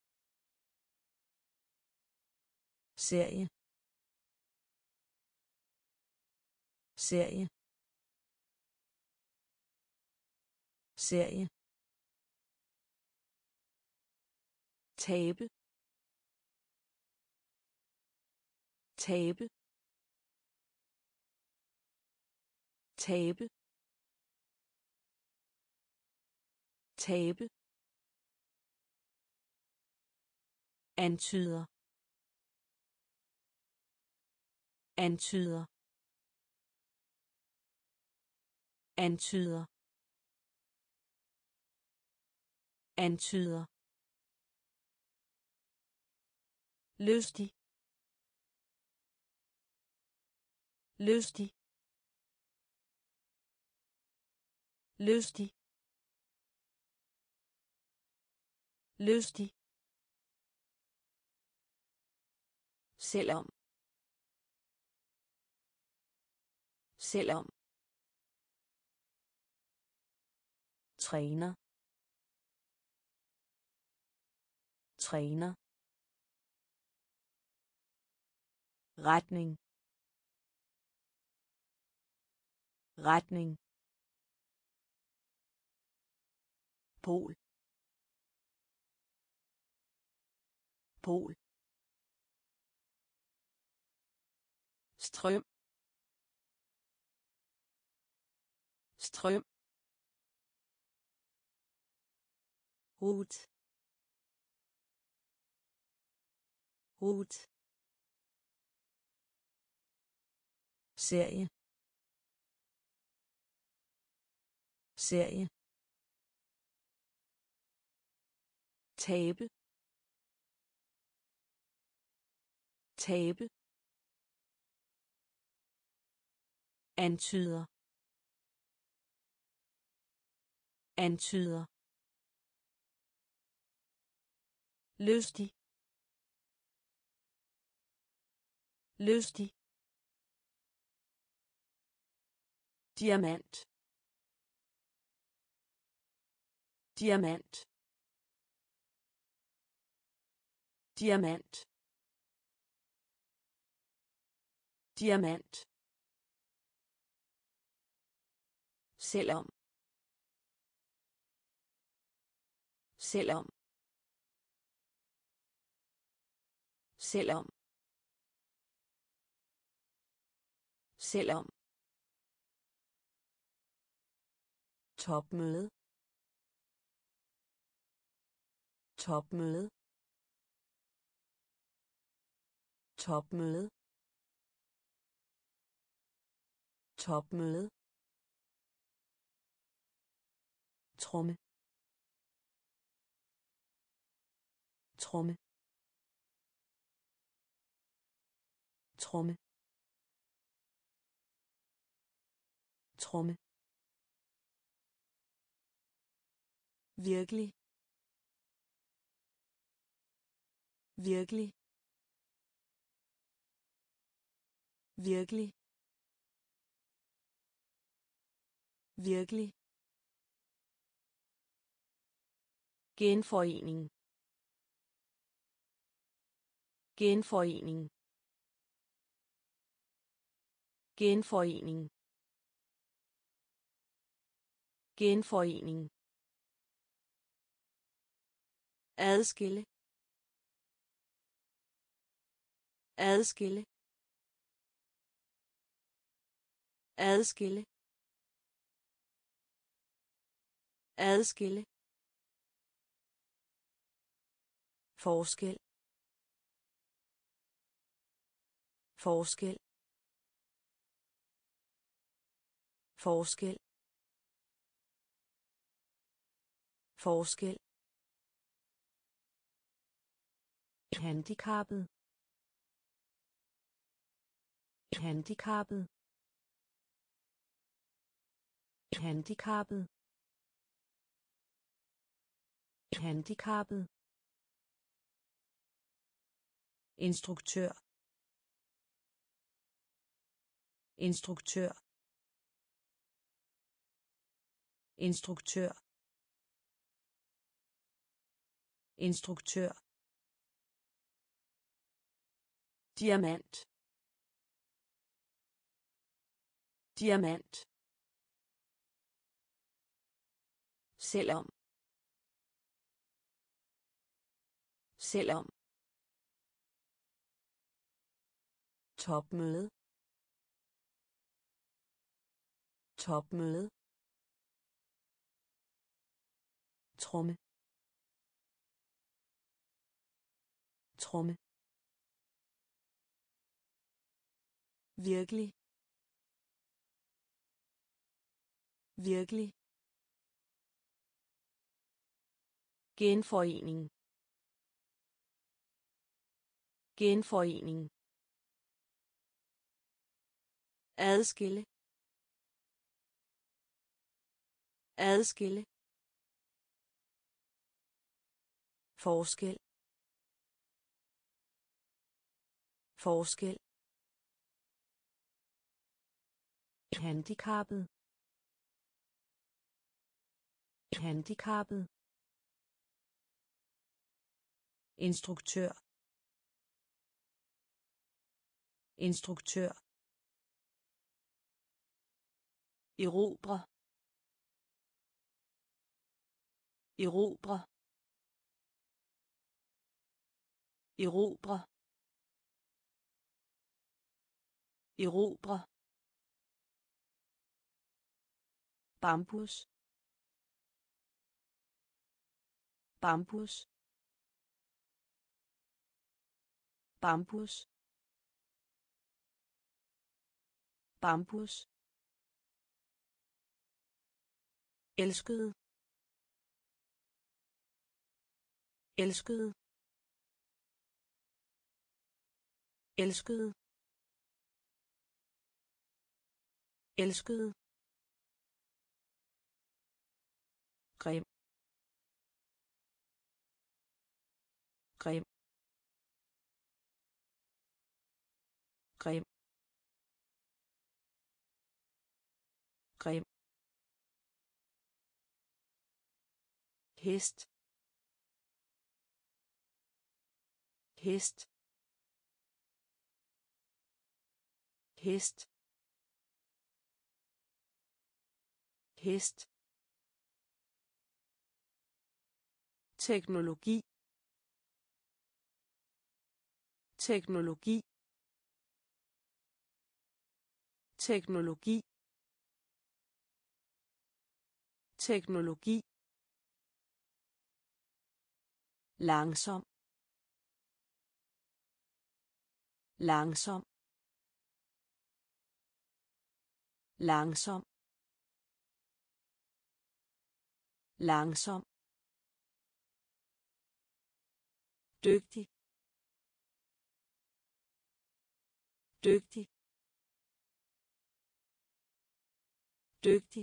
serie, serie, serie, tabe, tabe, tabe, tabe, antyder, antyder, antyder, antyder, lystig, lystig, lystig, lystig, selvom, selvom, træner, træner, retning, retning, pol, pol, strøm, strøm, rut, rut, serie, serie, tabe, tabe, antyder, antyder, lystig, lystig, diamant, diamant, diamant, diamant, selvom, selvom, selvom, selvom, topmøde, topmøde, topmøde, topmøde, tromme, tromme, tromme, tromme, virkelig, virkelig, virkelig, virkelig, genforening, genforening, genforening, genforening, adskille, adskille, adskille, adskille, forskel, forskel, forskel, forskel, handicappet, handicappet, handicappet, handicappet, instruktør, instruktør, instruktør, instruktør, diamant, diamant, selvom, selvom, topmøde, topmøde, tromme, tromme, virkelig, virkelig, genforening, genforening, adskille, adskille, forskel, forskel, handicappet, handicappet, instruktør, instruktør, erobre, erobre, erobre, erobre, bambus, bambus, bambus, bambus, elskede, elskede, elskede, elskede, grim, grim, grim, grim, hest, hest, hest, hest, teknologi, teknologi, teknologi, teknologi, langsom, langsom, langsom, langsom, dygtig, dygtig, dygtig,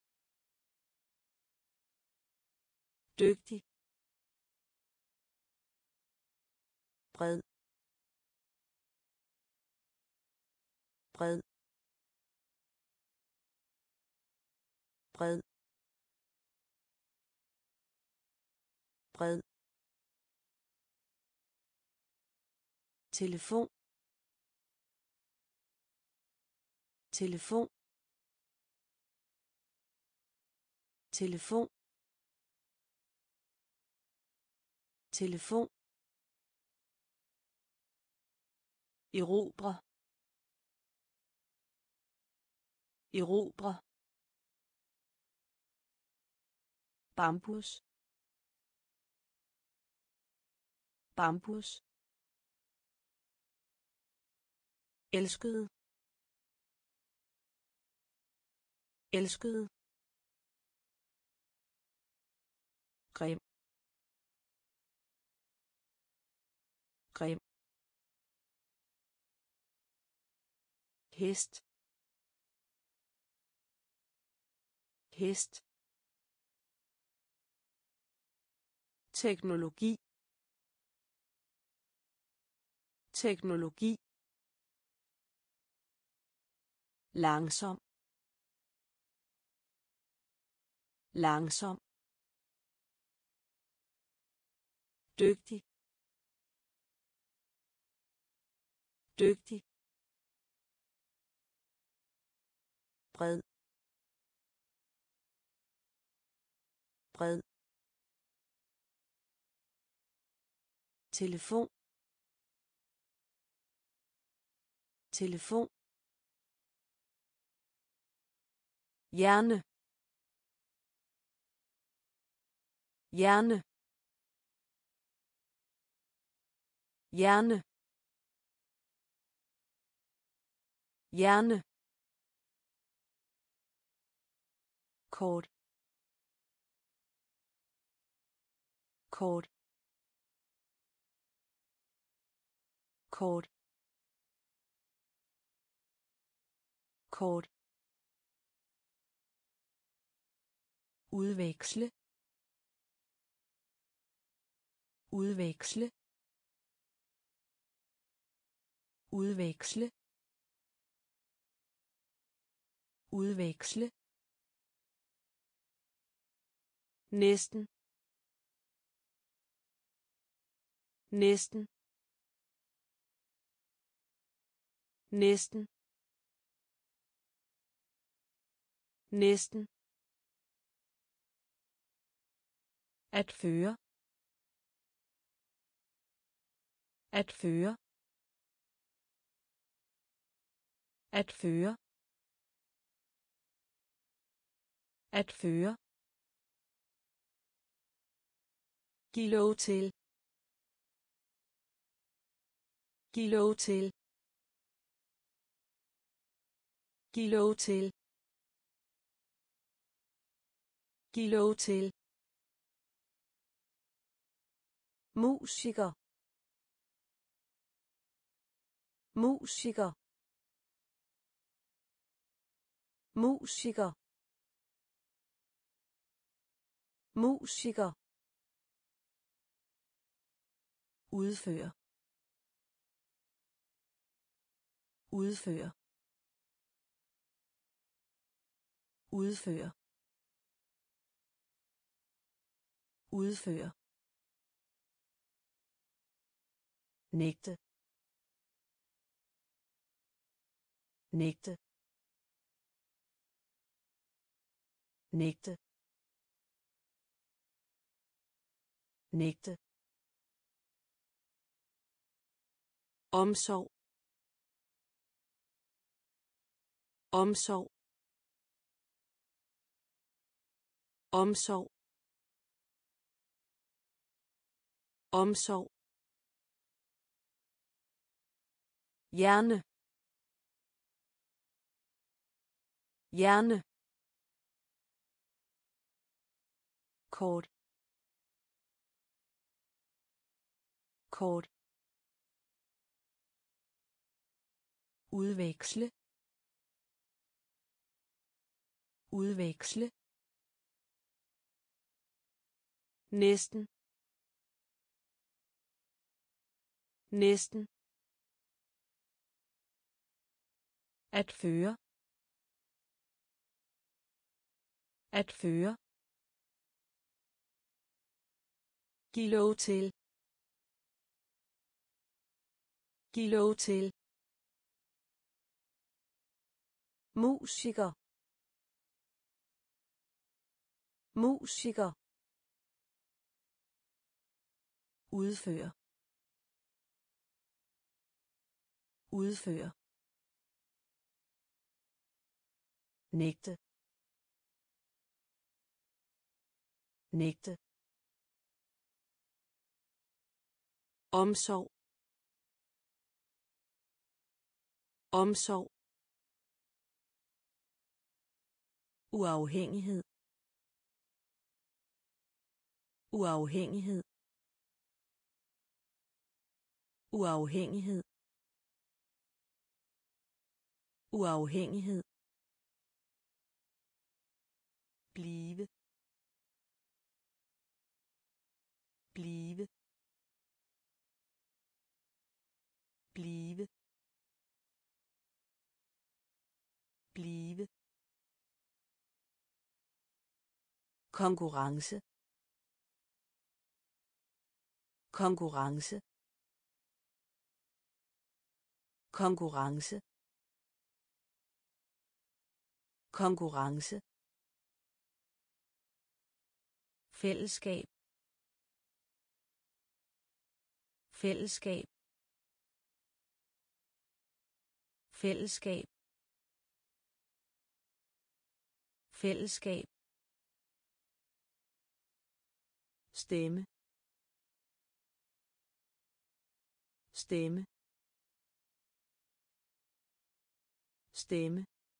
dygtig, bred, bred, bred, bred, telefon, telefon, telefon, telefon, erobre, erobre, bambus, bambus, elskede, elskede, grim, grim, hest, hest, teknologi, teknologi, langsom, langsom, dygtig, dygtig, bred, bred, telefon, telefon, hjerne, hjerne, hjerne, hjerne, kort, kort, kort, kort, udveksle, udveksle, udveksle, udveksle, næsten, næsten, næsten, næsten, at føre, at føre, at føre, at føre, giv lov til, giv lov til, giv lov til, giv lov til, musiker, musiker, musiker, musiker, udføre, udføre, udføre, udføre, nægte, nægte, nægte, nægte, omsorg, omsorg, omsorg, omsorg, hjerne, hjerne, kort, kort, udveksle, udveksle, næsten, næsten, at føre, at føre, giv lov til, giv lov til, musiker, musiker, udføre, udføre, nægte, nægte, omsorg, omsorg, uafhængighed, uafhængighed, uafhængighed, uafhængighed, blive, blive, blive, blive, konkurrence, konkurrence, konkurrence, konkurrence, fællesskab, fællesskab, fællesskab, fællesskab, stemme, stemme, stemme,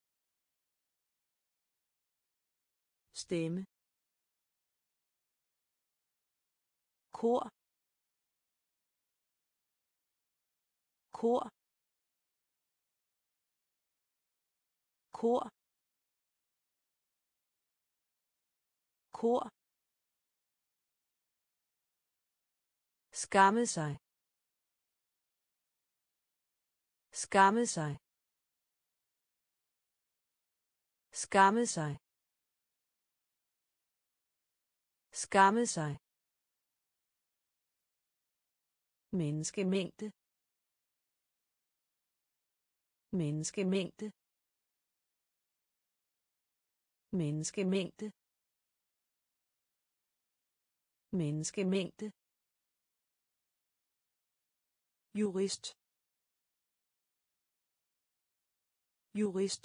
stemme, kor, kor, kor, kor, skamme sig, skamme sig, skamme sig, skamme sig, menneskemængde, menneskemængde, menneskemængde menneskemængde jurist jurist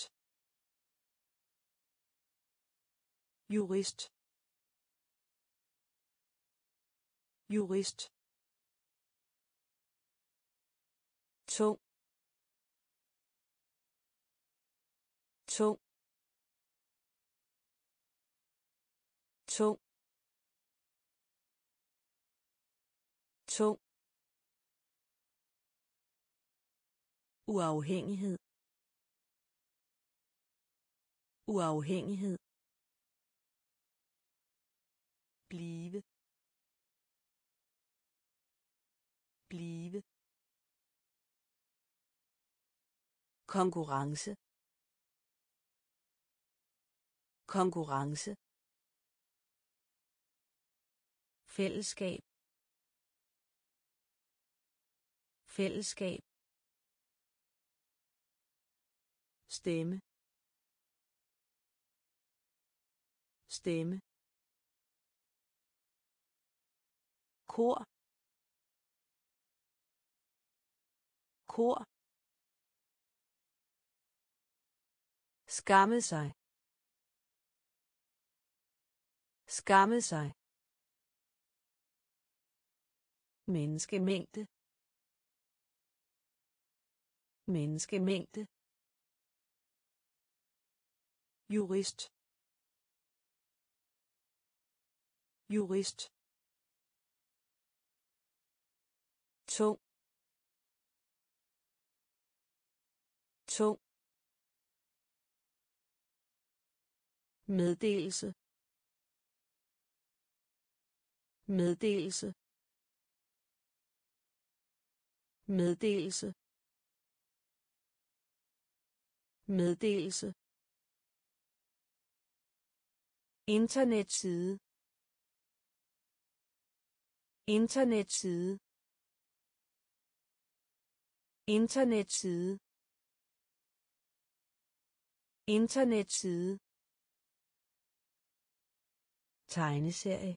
jurist jurist tung tung tung tung uafhængighed uafhængighed blive blive konkurrence konkurrence fællesskab fællesskab stemme stemme kor kor skamme sig skamme sig menneskemængde menneskemængde jurist jurist tung tung meddelelse meddelelse meddelelse meddelelse internetside internetside internetside internetside tegneserie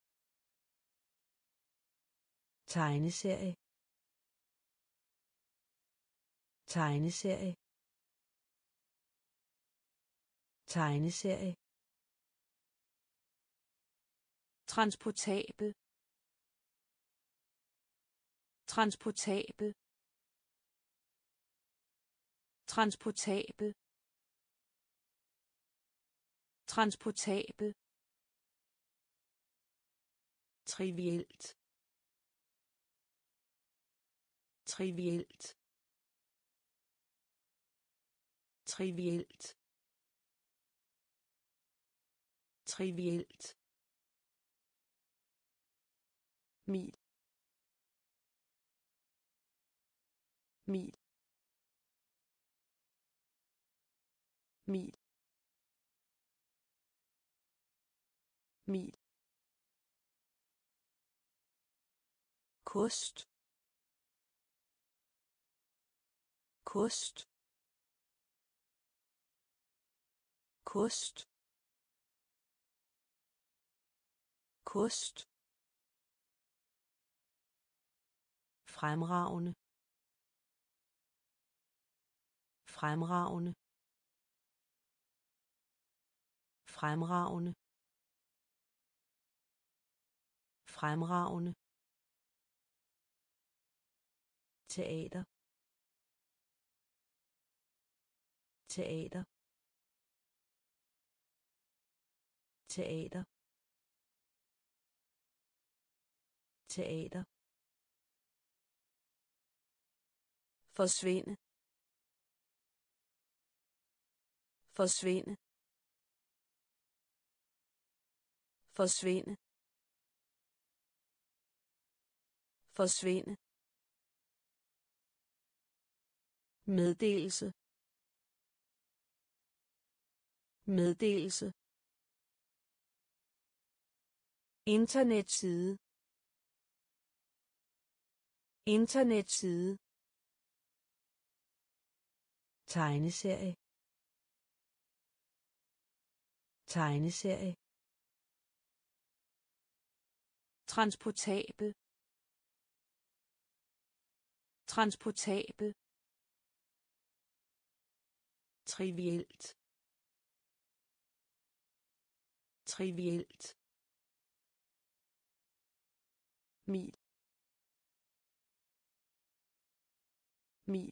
tegneserie tegneserie tegneserie transportabel transportabel transportabel transportabel trivielt trivielt trivielt trivielt mil mil mil mil kost kost kost kost fremragende fremragende fremragende fremragende teater teater teater teater forsvinde forsvinde forsvinde forsvinde meddelelse meddelelse internetside internetside tegneserie tegneserie, transportabel, transportabel, trivielt, trivielt, mil, mil,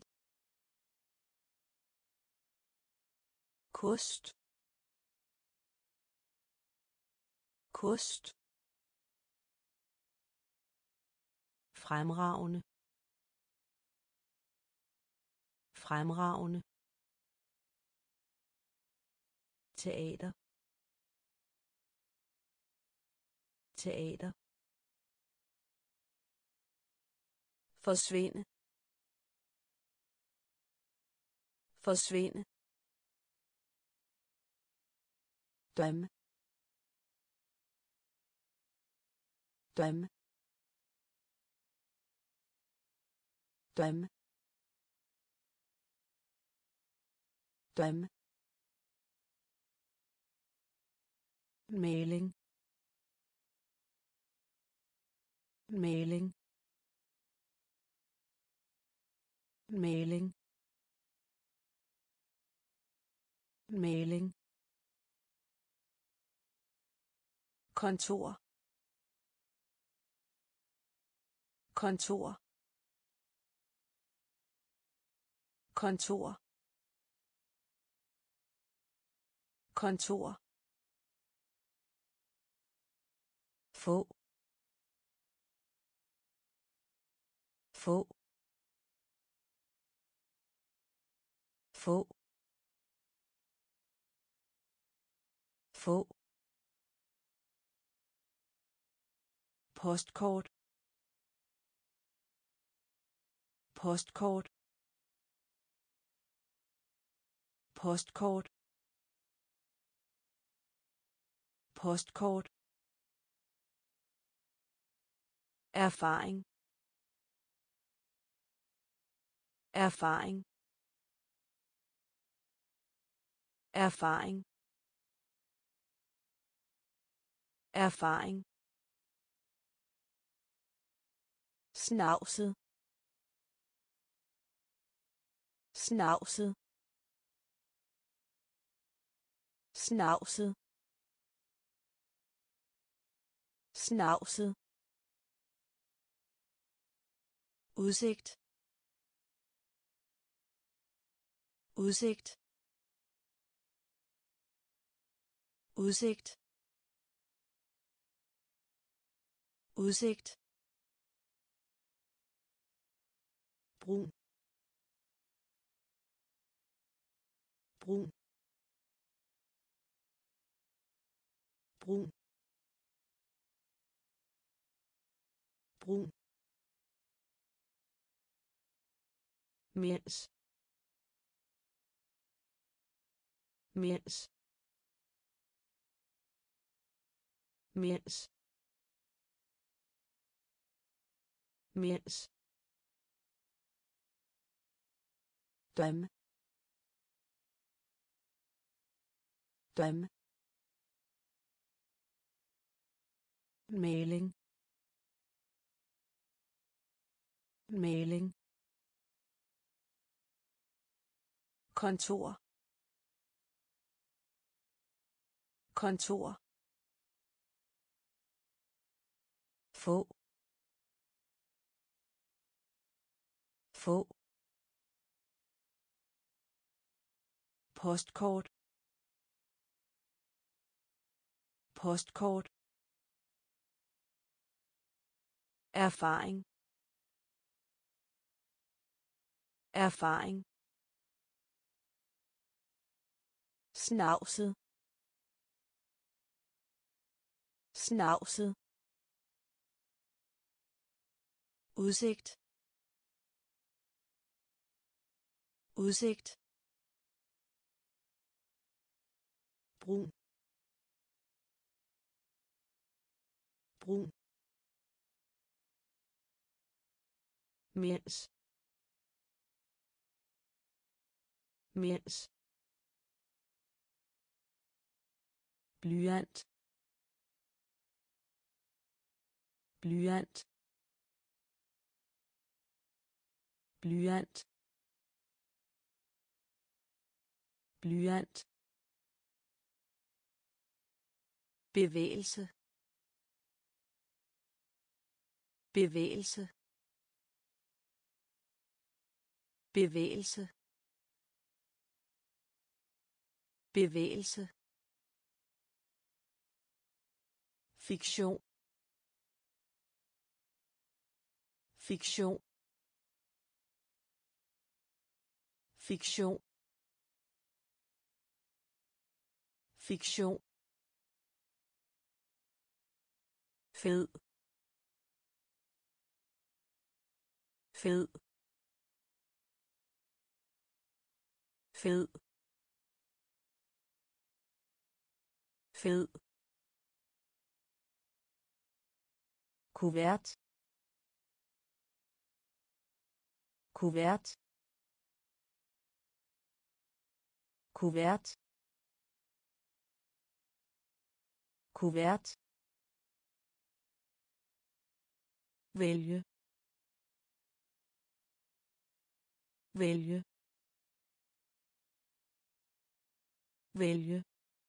kost, kost, fremragende, fremragende, teater, teater, forsvinde, forsvinde, drømme, drømme, drømme, drømme, maling, maling, maling, maling, kontor, kontor, kontor, kontor, få, få, få, få, postkort, postkort, postkort, postkort, erfaring, erfaring, erfaring, erfaring, snavset, snavset, snavset, snavset, udsigt, udsigt, udsigt, udsigt, brun, brun, brun, brun, mens, mens, mens, mens, drømme, drømme, maling, maling, kontor, kontor, få, få, postkort, postkort, erfaring, erfaring, snavset, snavset, udsigt, udsigt, brun, brun, mens, mens, blyant, blyant, blyant, blyant, bevægelse, bevægelse, bevægelse, bevægelse, fiktion, fiktion, fiktion, fiktion, fed, fed, fed, fed, kuvert, kuvert, kuvert, kuvert, vælge, vælge, vælge,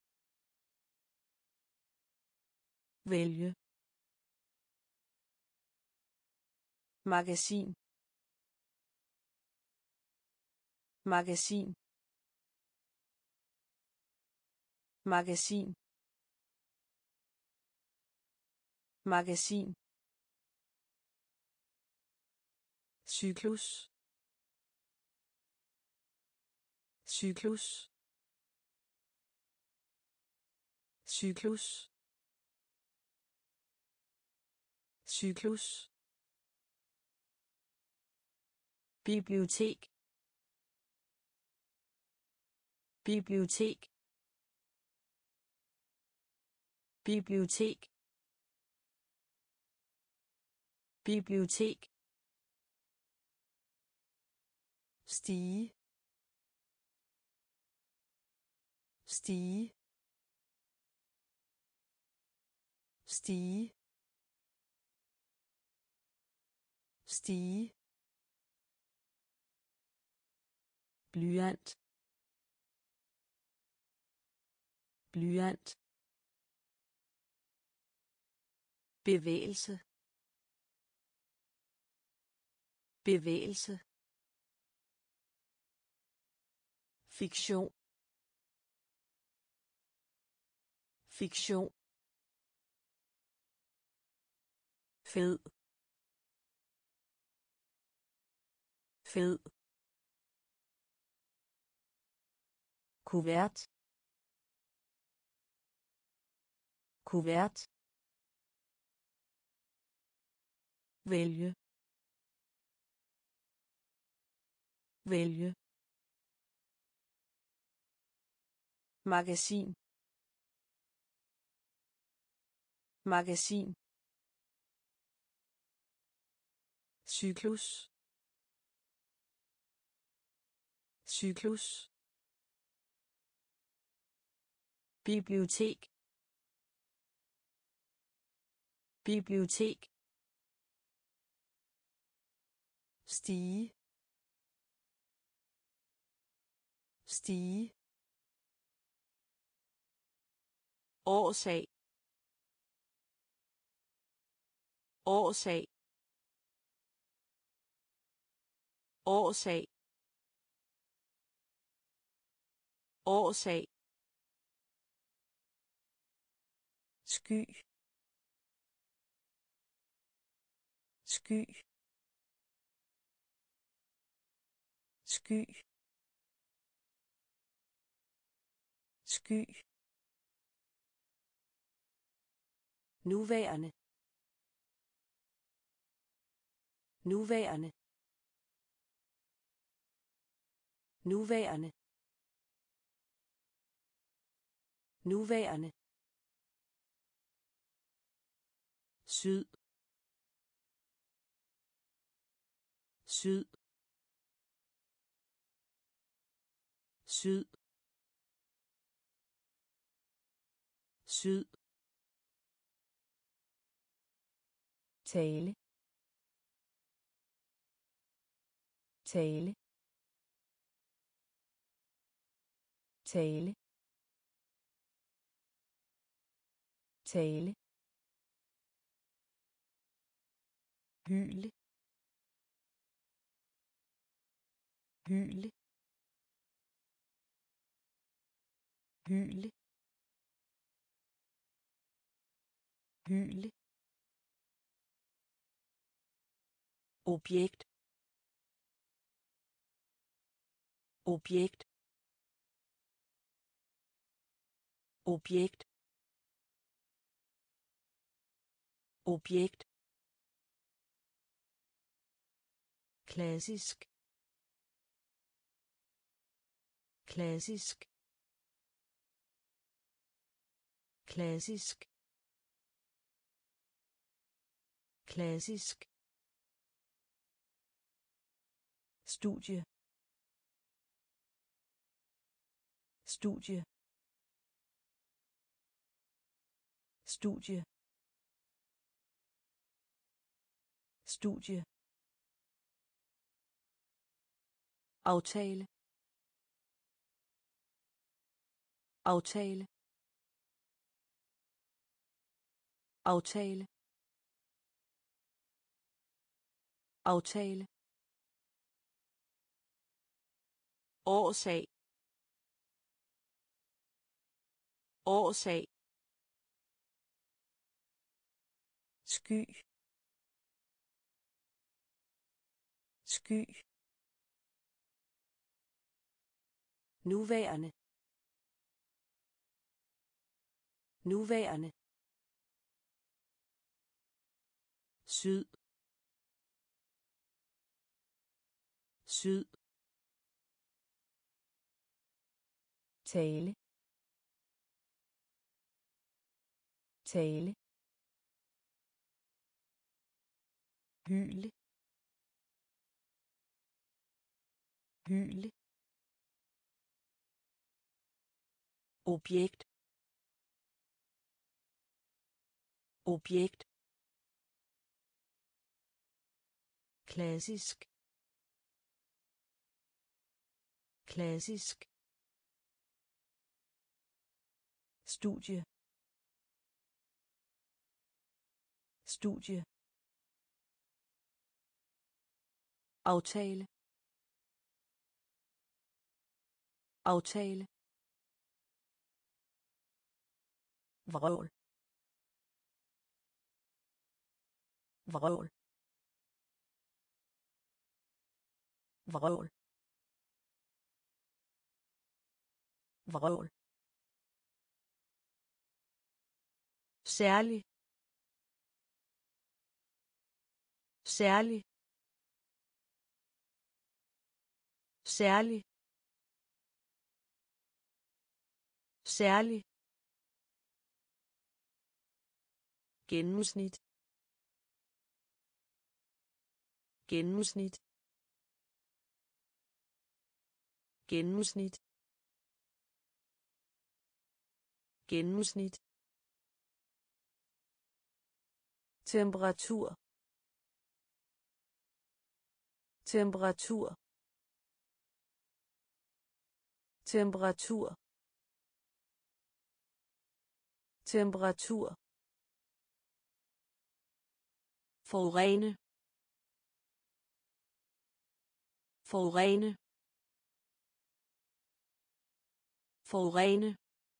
vælge, magasin, magasin, magasin, magasin, cyklus, cyklus, cyklus, cyklus, bibliotek, bibliotek, bibliotek, bibliotek, stige, stige, stige, stige, blyant, blyant, bevægelse, bevægelse, fiktion, fiktion, fed, fed, kuvert, kuvert, vælge, vælge, magasin, magasin, cyklus, cyklus, bibliotek, bibliotek, stige, stige, årsag, årsag, årsag, årsag, sky, sky, sky, sky, nuværende, nuværende, nuværende, nuværende, syd, syd, syd, syd, tale, tale, tale, tale, hyle, hyle, hyle, hyle, objekt, objekt, objekt, objekt, klassisk, klassisk, klassisk, klassisk, studie, studie, studie, studie, aftale, aftale, aftale, aftale, årsag, årsag, sky, sky, nuværende, nuværende, syd, syd, tale, tale, hyle, hyle, objekt, objekt, klassisk, klassisk, studie, studie, aftale, aftale, vrøvl, vrøvl, vrøvl, vrøvl, særlig, særlig, særlig, særlig, gennemsnit, gennemsnit, gennemsnit, gennemsnit, temperatur, temperatur, temperatur, temperatur, forurene, forurene, forurene,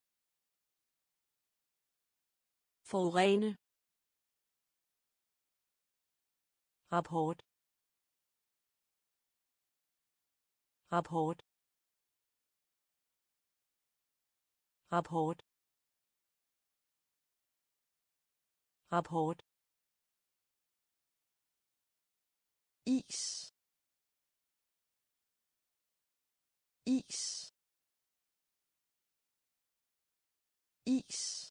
forurene, rapport, rapport, rapport, rapport, is, is, is,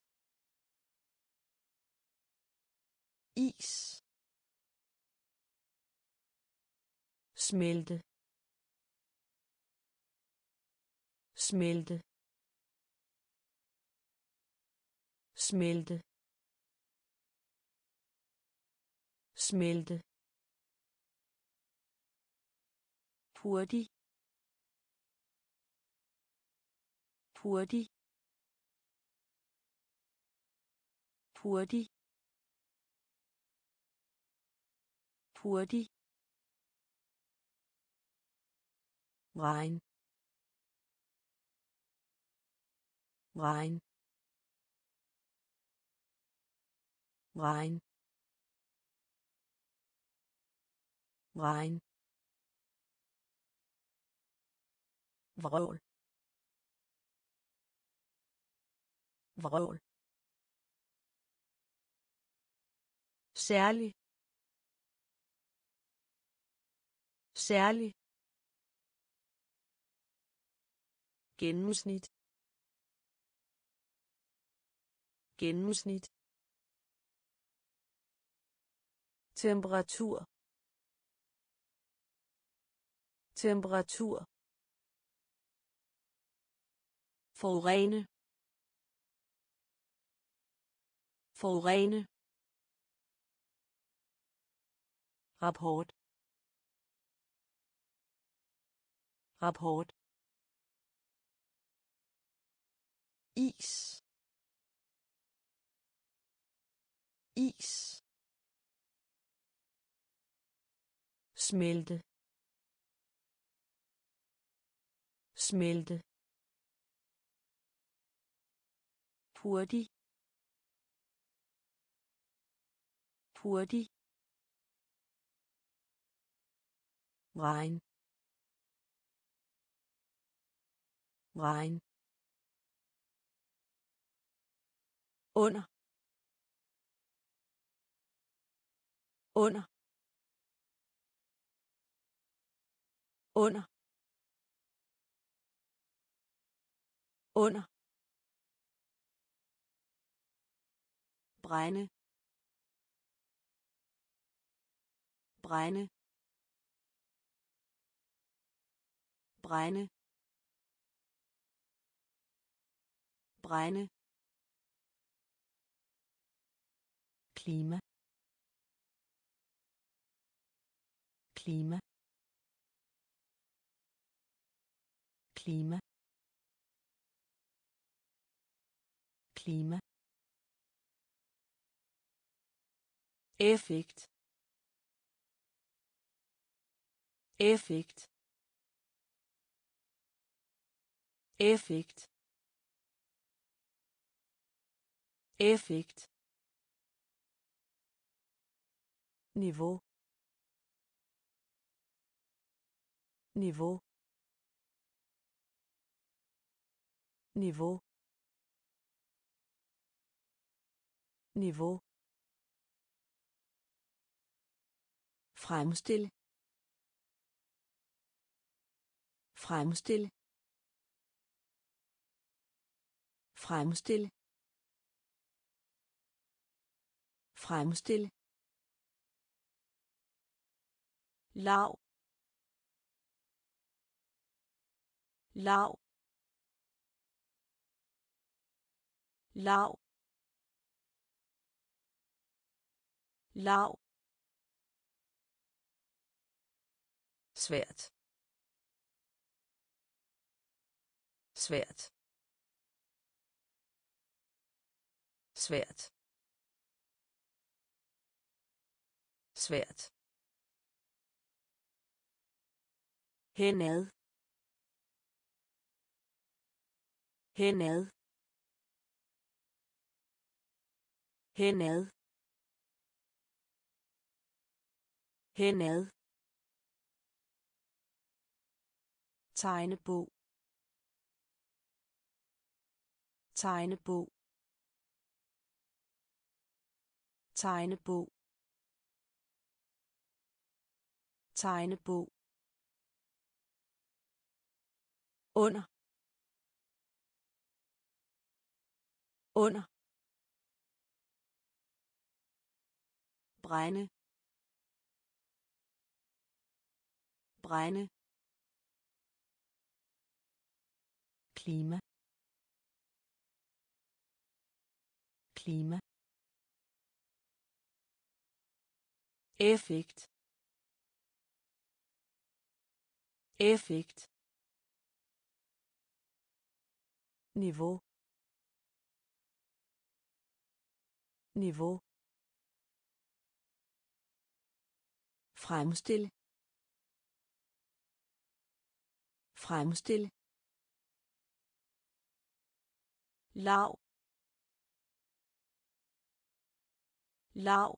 is, smelte, smelte, smelte, smelte, hurtig, hurtig, hurtig, hurtig, regn, regn, regn, regn, vrøvl, vrøvl, særlig, særlig, gennemsnit, gennemsnit, temperatur, temperatur, forurene, forurene, rapport, rapport, is, is, smelte, smelte, hurtig, hurtig, regn, regn, under, under, under, under, brænde, brænde, brænde, brænde, klima, klima, klima, klima, effekt, effekt, effekt, effekt, niveau, niveau, niveau, niveau, fremstille, fremstille, fremstille, fremstille, lav, lav, lav, lav, svært, svært, svært, svært, henad, henad, henad, henad, tegnebog, tegnebog, tegnebog, tegnebog, under, under, brænde, brænde, klima, klima, effekt, effekt, niveau, niveau, fremstille, fremstille, lav, lav,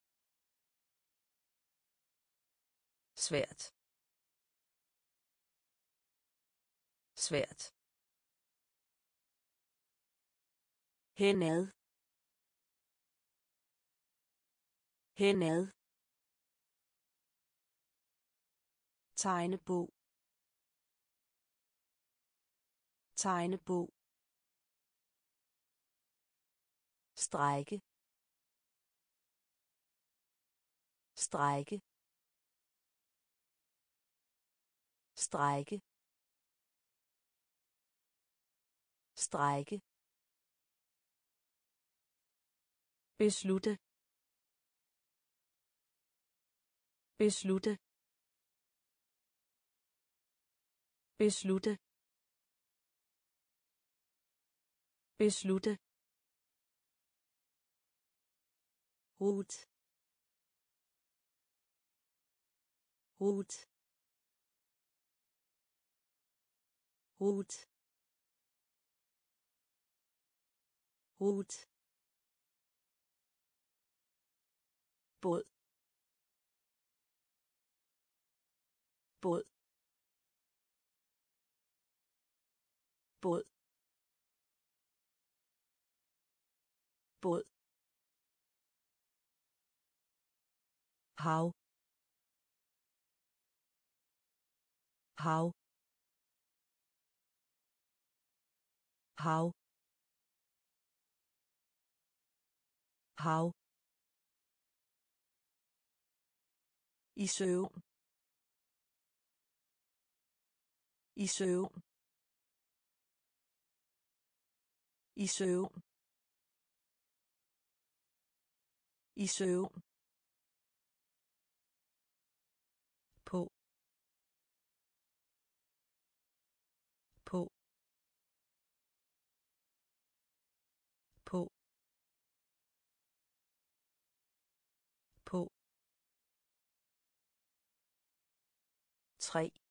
svært, svært, henad, henad, tegnebog, tegnebog, strække, strække, strække, strække, beslutte, beslutte, beslutte, beslutte, rut, rut, rut, rut, båd, båd, båd, båd, hav, hav, hav, hav, i søvn, i søvn, i søvn, i søvn, på, på, på, på, 3,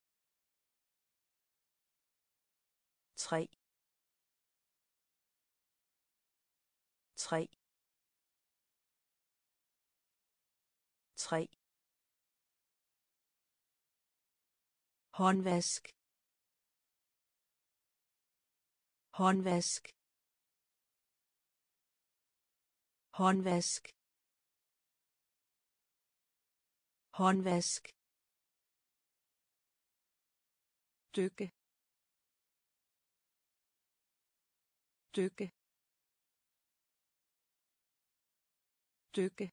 3, 3, 3, håndvask, håndvask, håndvask, håndvask, dykke, dykke, dykke,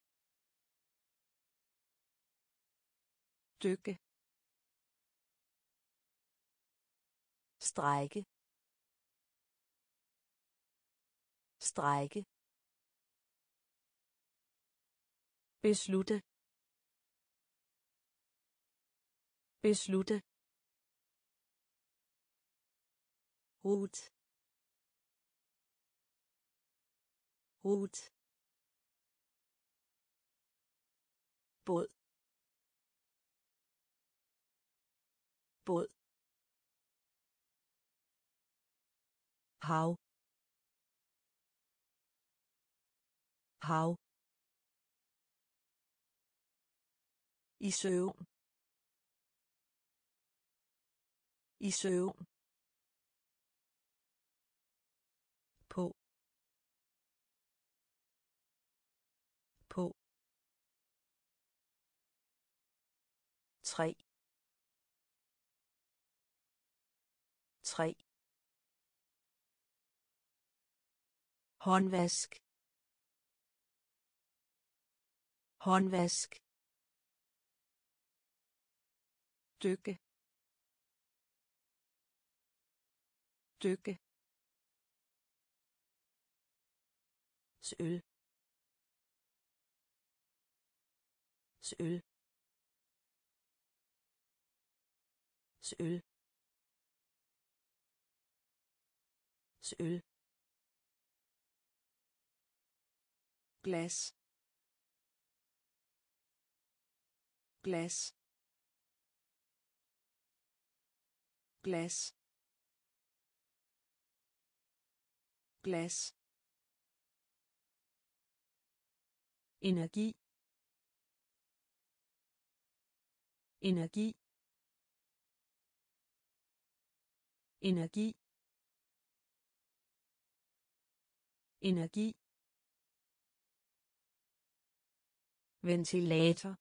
dykke, strække, strække, beslutte, beslutte, rut, rut, båd, båd, hav, hav, i søvn, i søvn, på, på, 3, 3, håndvask, håndvask, dykke, dykke, Søl. Søl. Søl. Søl. Glas. Glas. Glas. Glas. Energi. Energi. Energi. Energi. Ventilator.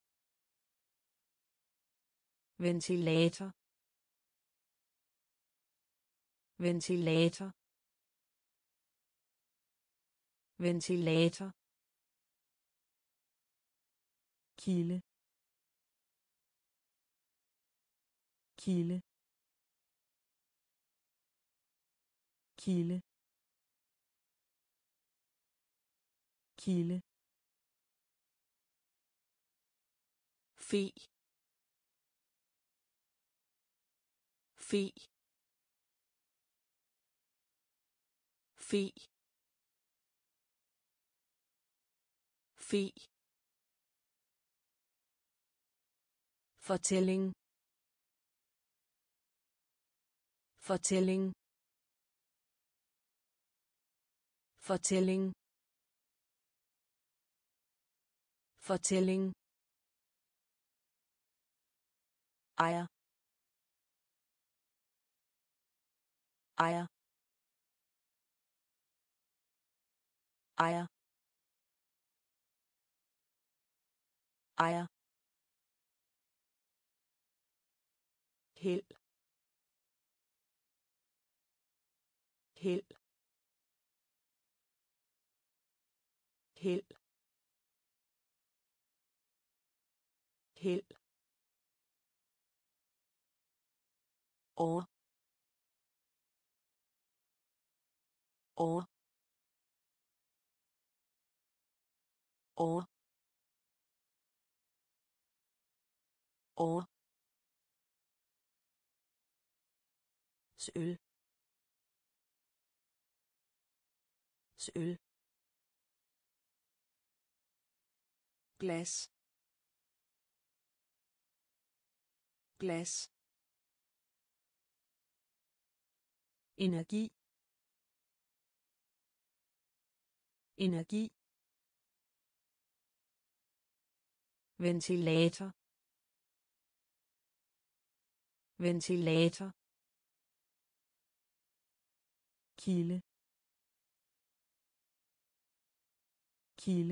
Ventilator. Ventilator. Ventilator. Kilde. Kilde. Kilde. Kilde. Fe. Fe. Fe. Fe. Fortælling. Fortælling. Fortælling. Fortælling. Ejer. Ejer. Ejer. Ejer. Held. Held. Held. Held. Over. Over. Over. Over. Søl. Søl. Glas. Glas. Energi. Energi. Ventilator. Ventilator. Kilde. Kilde.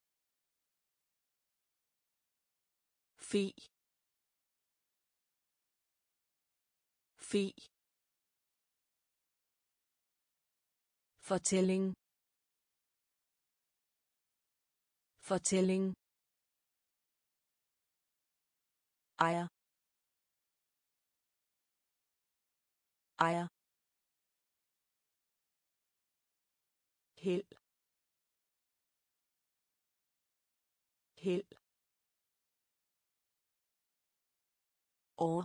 Fe. Fe. Fortælling. Fortælling. Ejer. Ejer. Held. Held. Over.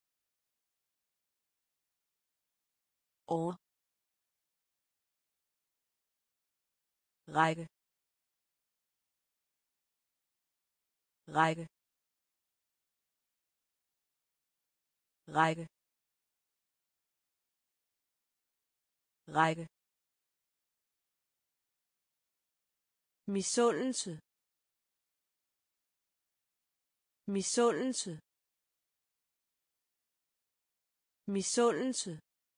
Over. Række. Række. Række. Række. Misundelse. Misundelse. Misundelse.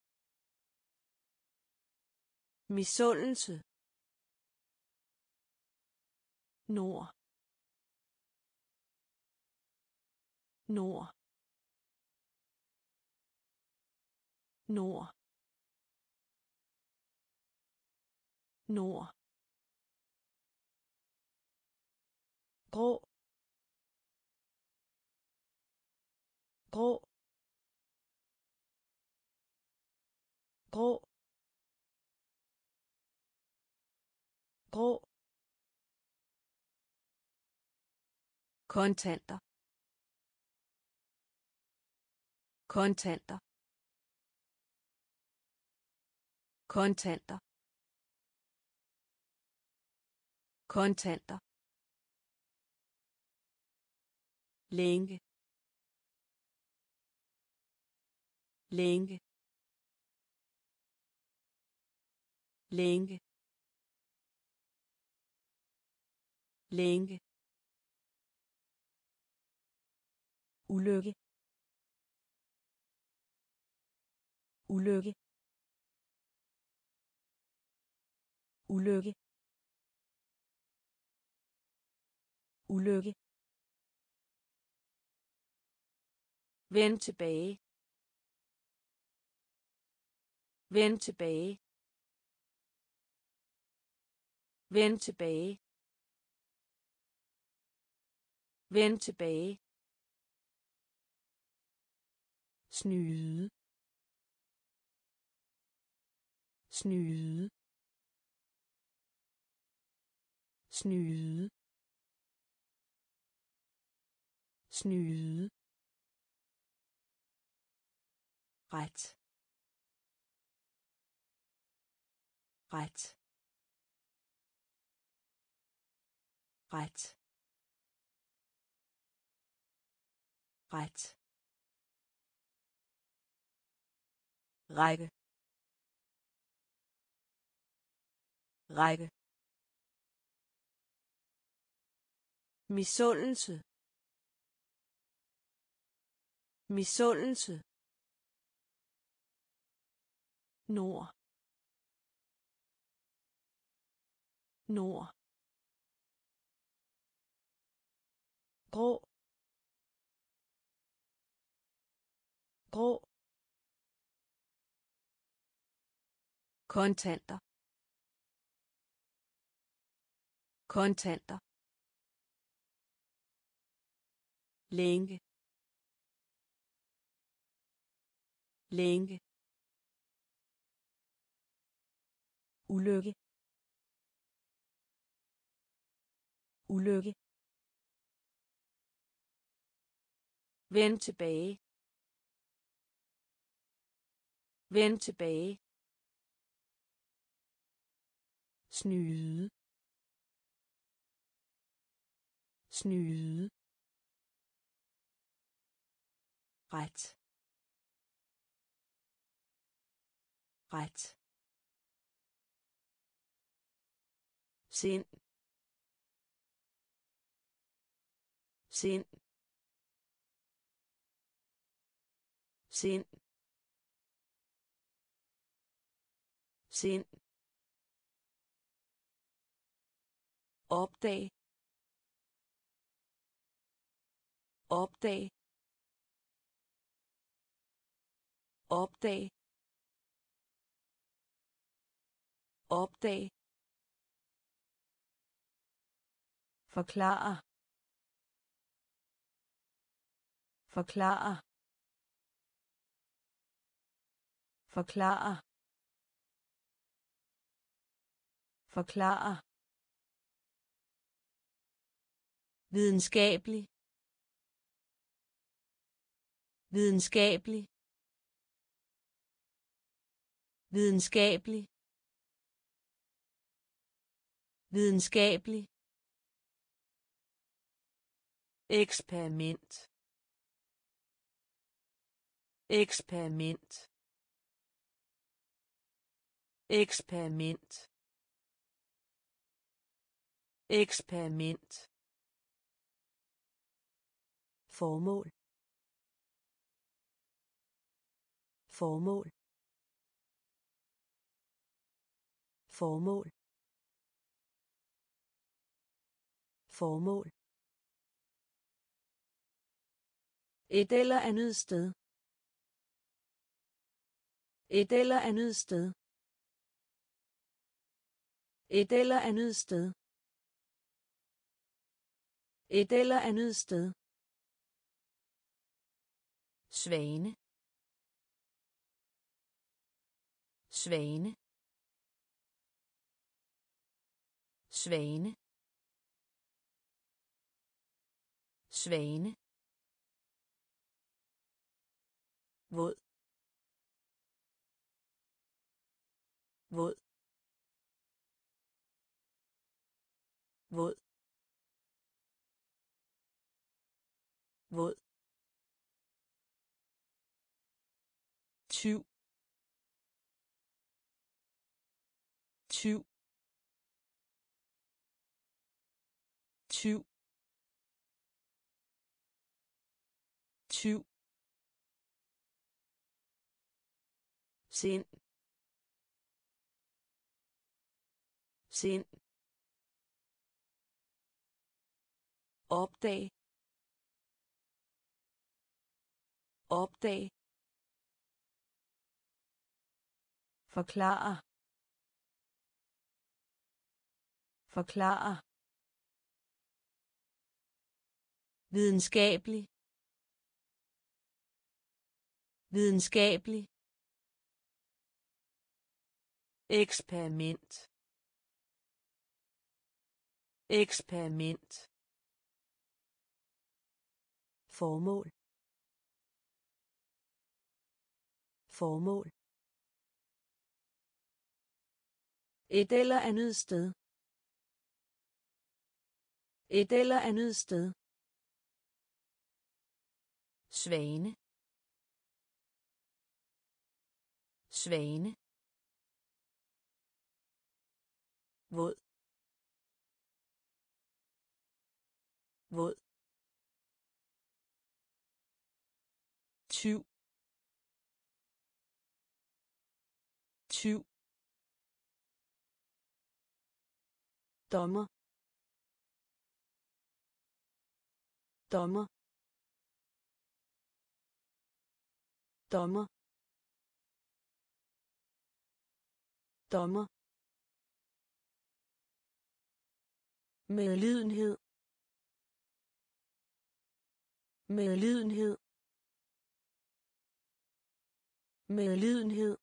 Misundelse. Nord. Nord. Nord. Nord. Grå. Grå. Grå. grå, kontanter, kontanter, kontanter, kontanter, længe, længe, længe, længe, ulykke, ulykke, ulykke, ulykke, vend tilbage, vend tilbage, vend tilbage, vend tilbage, snyde, snyde, snyde, snyde, ret, ret, ret, ret, række, række, misundelse, misundelse, nord, nord, grå, grå, kontanter, kontanter, længe, længe, ulykke, ulykke, vend tilbage, vend tilbage, snyde, snyde, ret, ret, sind, sind, sind, sind, opdag, opdag, opdag, opdag, forklare, forklare, forklare, forklare, videnskabelig, videnskabelig, videnskabelig, videnskabelig, eksperiment, eksperiment, eksperiment, eksperiment, formål, formål, formål, formål, et eller andet sted, et eller andet sted, et eller andet sted, et eller andet sted, svane, svane, svane, svane, våd, våd, våd, våd, tyv, tyv, tyv, tyv, sind, sind, opdag, opdag, forklare, forklare, videnskabelig, videnskabelig, eksperiment, eksperiment, formål, formål, et eller andet sted, et eller andet sted, svane, svane, våd, våd, tyv, tyv, dommer, dommer, dommer, dommer, medlidenhed, medlidenhed, medlidenhed,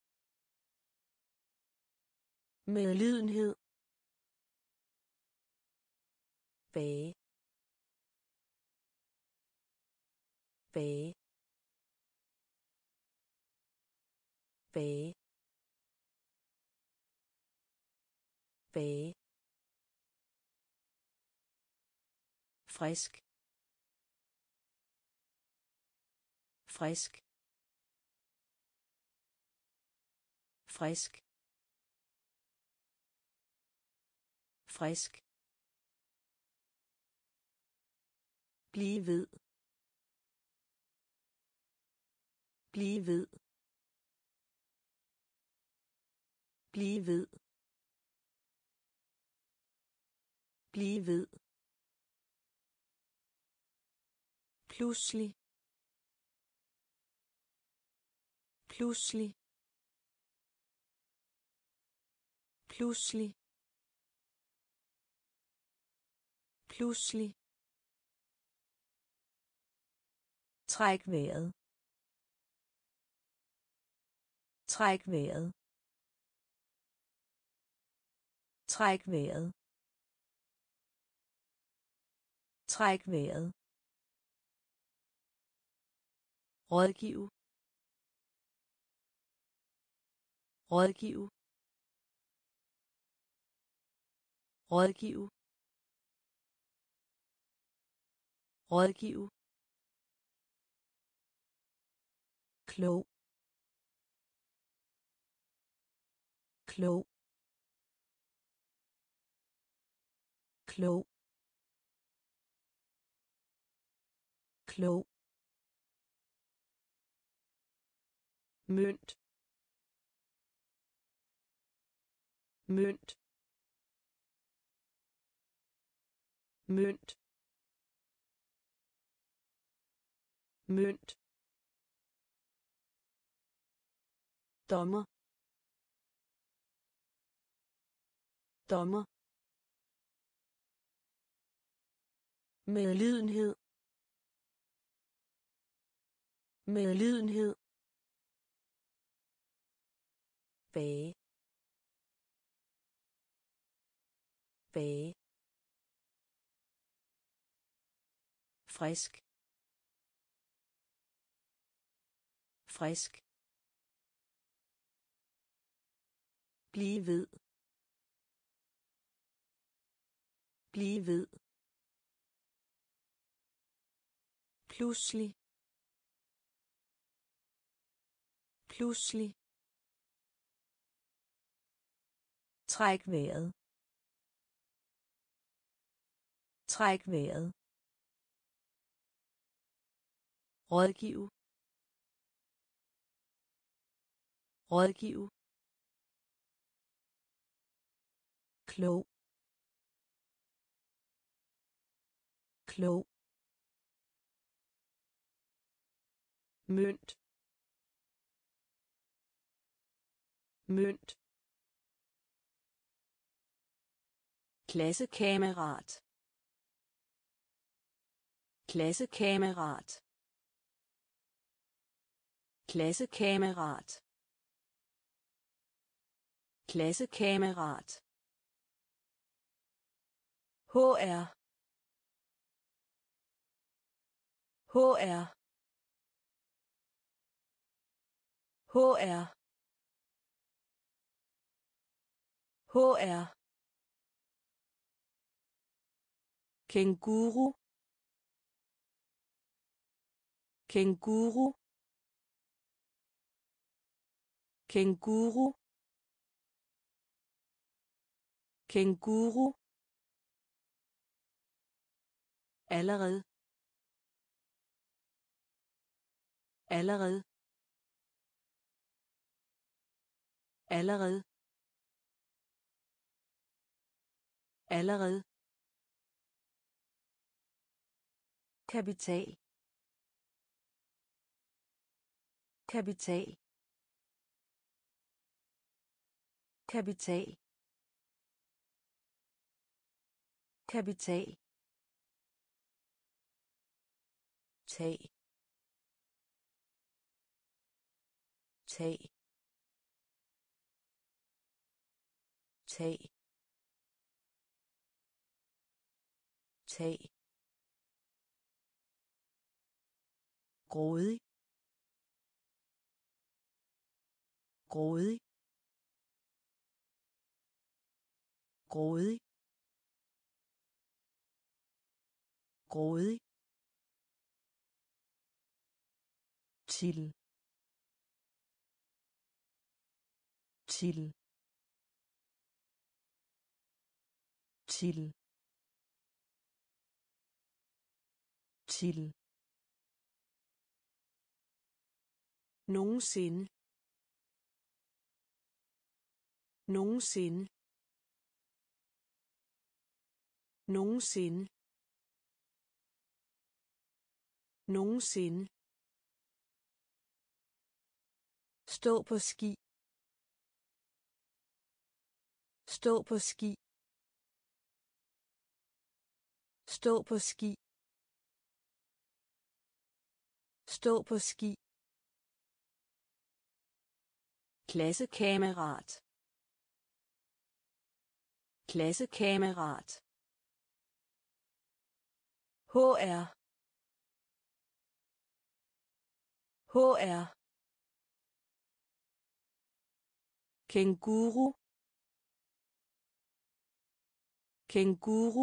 medlidenhed, bage, bage, bage, bage, frisk, frisk, frisk, frisk, blive ved, blive ved, blive ved, blive ved, pludselig, pludselig, pludselig, pludselig, træk vejret, træk vejret, træk vejret, træk vejret, rådgive, rådgive, rådgive, rådgive, klog, klog, klog, klog, mønt, mønt, mønt, mønt, dommer, dommer, medlidenhed, medlidenhed, bage, bage, frisk, frisk, blive ved, blive ved, pludselig, pludselig, træk vejret, træk vejret, rådgive, rådgive, klog, klog, mønt, mønt, klassekammerat, klassekammerat, klassekammerat, klassekammerat, HR, HR, HR, HR, kænguru, kænguru, kænguru, kænguru, allerede, allerede, allerede, allerede, kapital, kapital, kapital, kapital, tag, tag, tag, tag, grådig, grådig, grådig, grådig, til, til, til, til, nogensinde, nogensinde, nogensinde, nogensinde, stå på ski, stå på ski, stå på ski, stå på ski, klassekammerat, klassekammerat, HR, HR, kænguru, kænguru,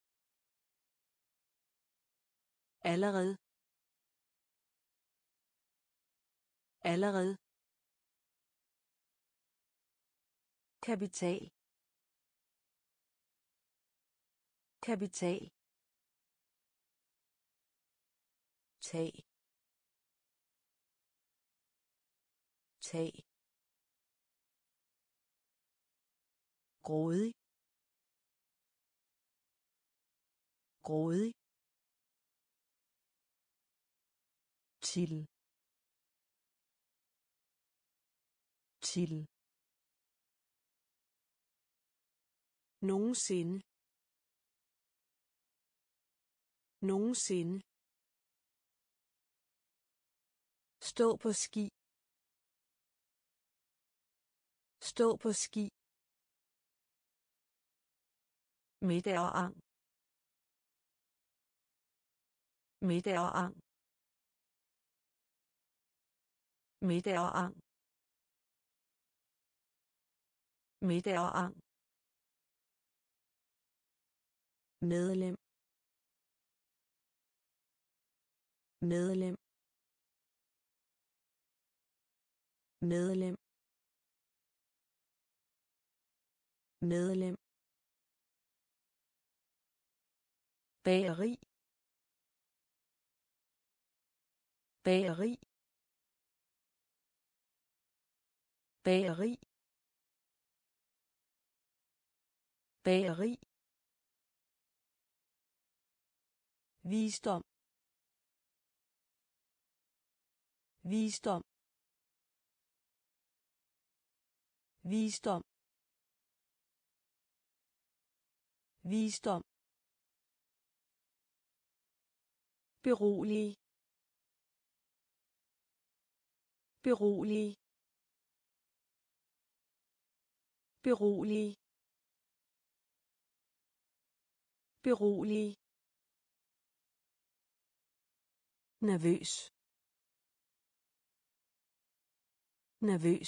allerede, allerede, kapital, kapital, tag, tag, grådig, grådig, til, til, nogensinde, nogensinde, stå på ski, stå på ski, middag og ang, middag og ang, middag og ang, middag og ang, medlem, medlem, medlem, medlem, bageri, bageri, bageri, bageri, visdom, visdom, visdom, visdom, berolig, berolig, berolig, berolig, nervøs, nervøs,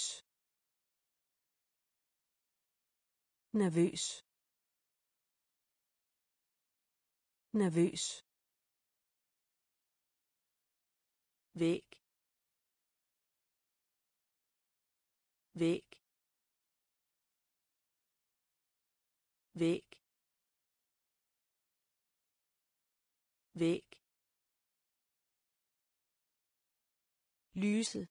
nervøs, nervøs, væg, væg, væg, væg, lyse,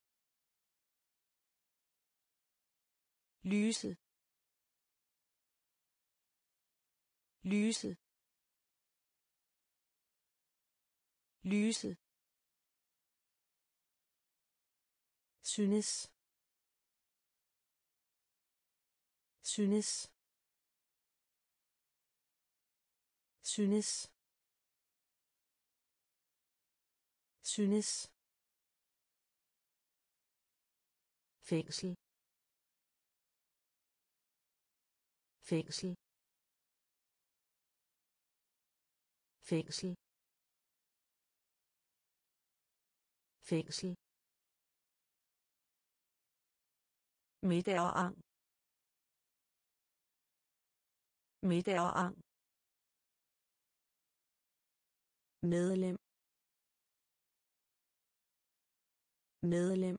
lyse, lyse, lyse, synes, synes, synes, synes, fængsel, fængsel, fængsel, fængsel, middag og ang, middag og ang, medlem, medlem,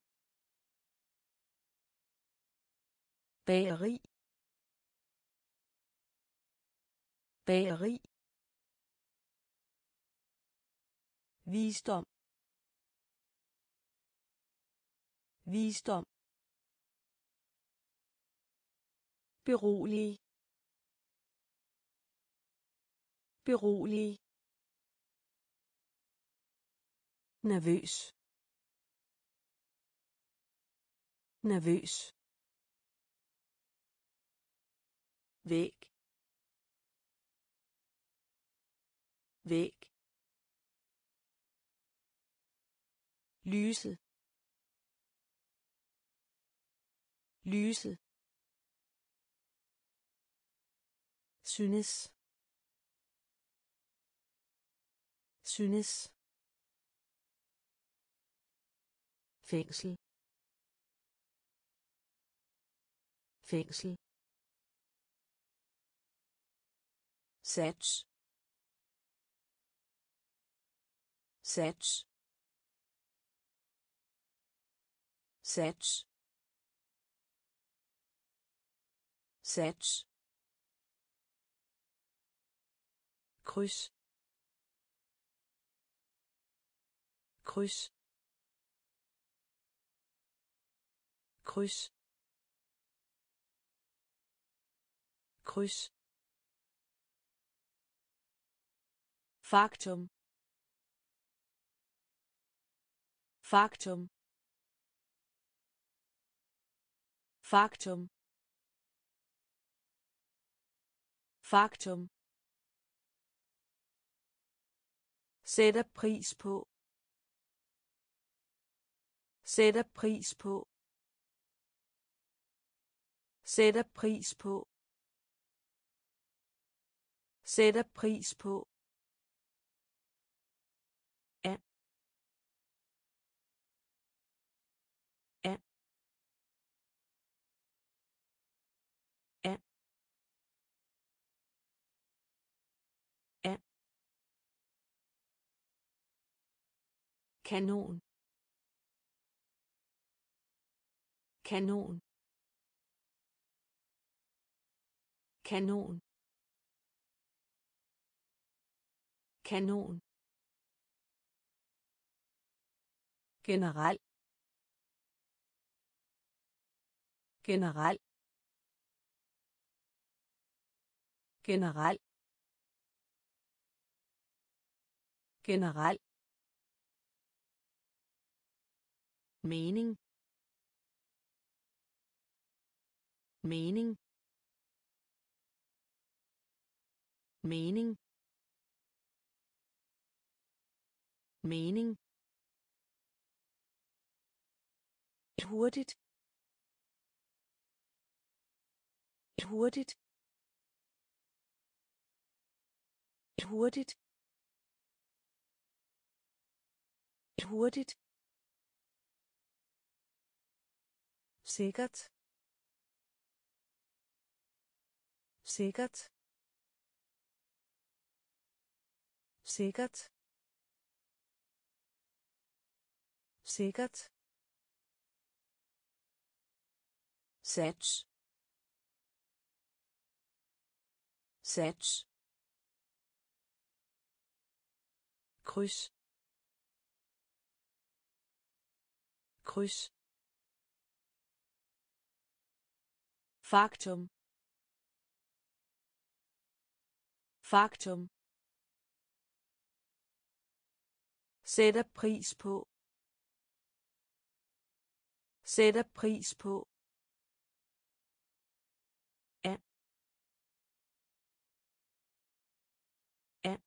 bageri, bageri, visdom, visdom, berolig, berolig, nervøs, nervøs, væg, væg, lyse, lyse, synes, synes, fængsel, fængsel, sats, sats, sats, sats, kryds, kryds, kryds, kryds, faktum, faktum, faktum, faktum, sætter pris på, sætter pris på, sætter pris på, Sætter pris på. Af. Af. Af. Af. Kanon. Kanon. Kanon. Kanon. Generel. Generel. Generel. Generel. Mening. Mening. Mening. Mening. Hurtigt. Hurtigt. Hurtigt. Hurtigt. Sikkert. Sikkert. Sikkert. Sikkert. Sats. Sats. Kryds. Kryds. Faktum. Faktum. Sætter pris på. Sætter pris på. Af. Af.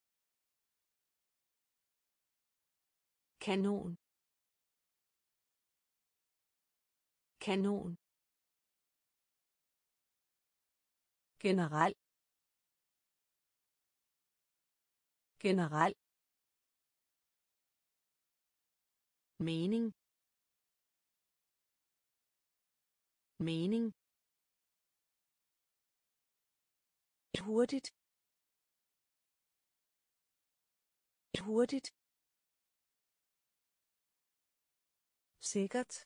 Kanon. Kanon. Generel. Generel. Mening. Mening. Hurtigt. Hurtigt. Sikkert.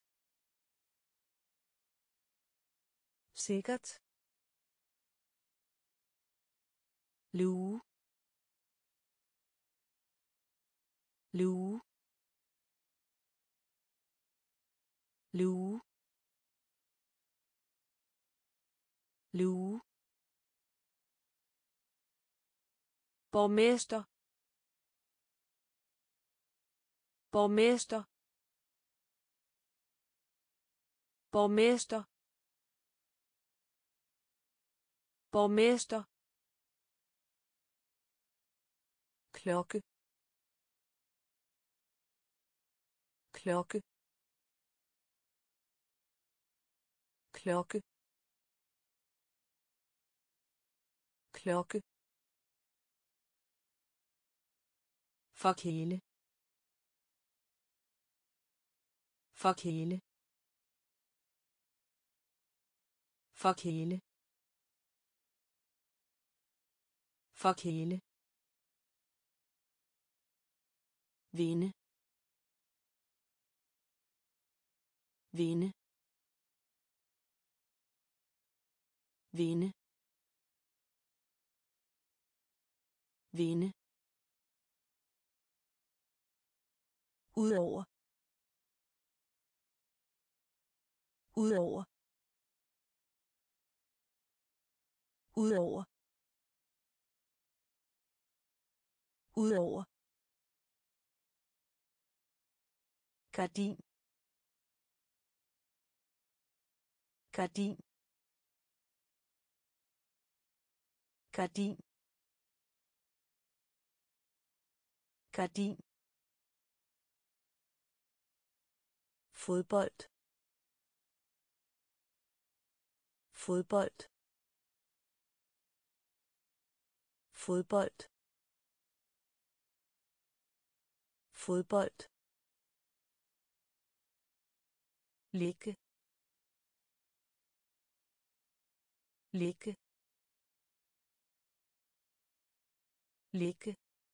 Sikkert. Lue. Lue. Lue. Lue. Borgmester. Borgmester. Borgmester. Borgmester. Klokke. Klokke. Klokke. Klokke. Forkæle. Forkæle. Forkæle. Forkæle. Vinde. Vinde. Vinde. Vinde. Udover. Udover. Udover. Udover. Gardin. Gardin. Gardin. Gardin. Fodbold. Fodbold. fodbold, fodbold, ligge, ligge, ligge,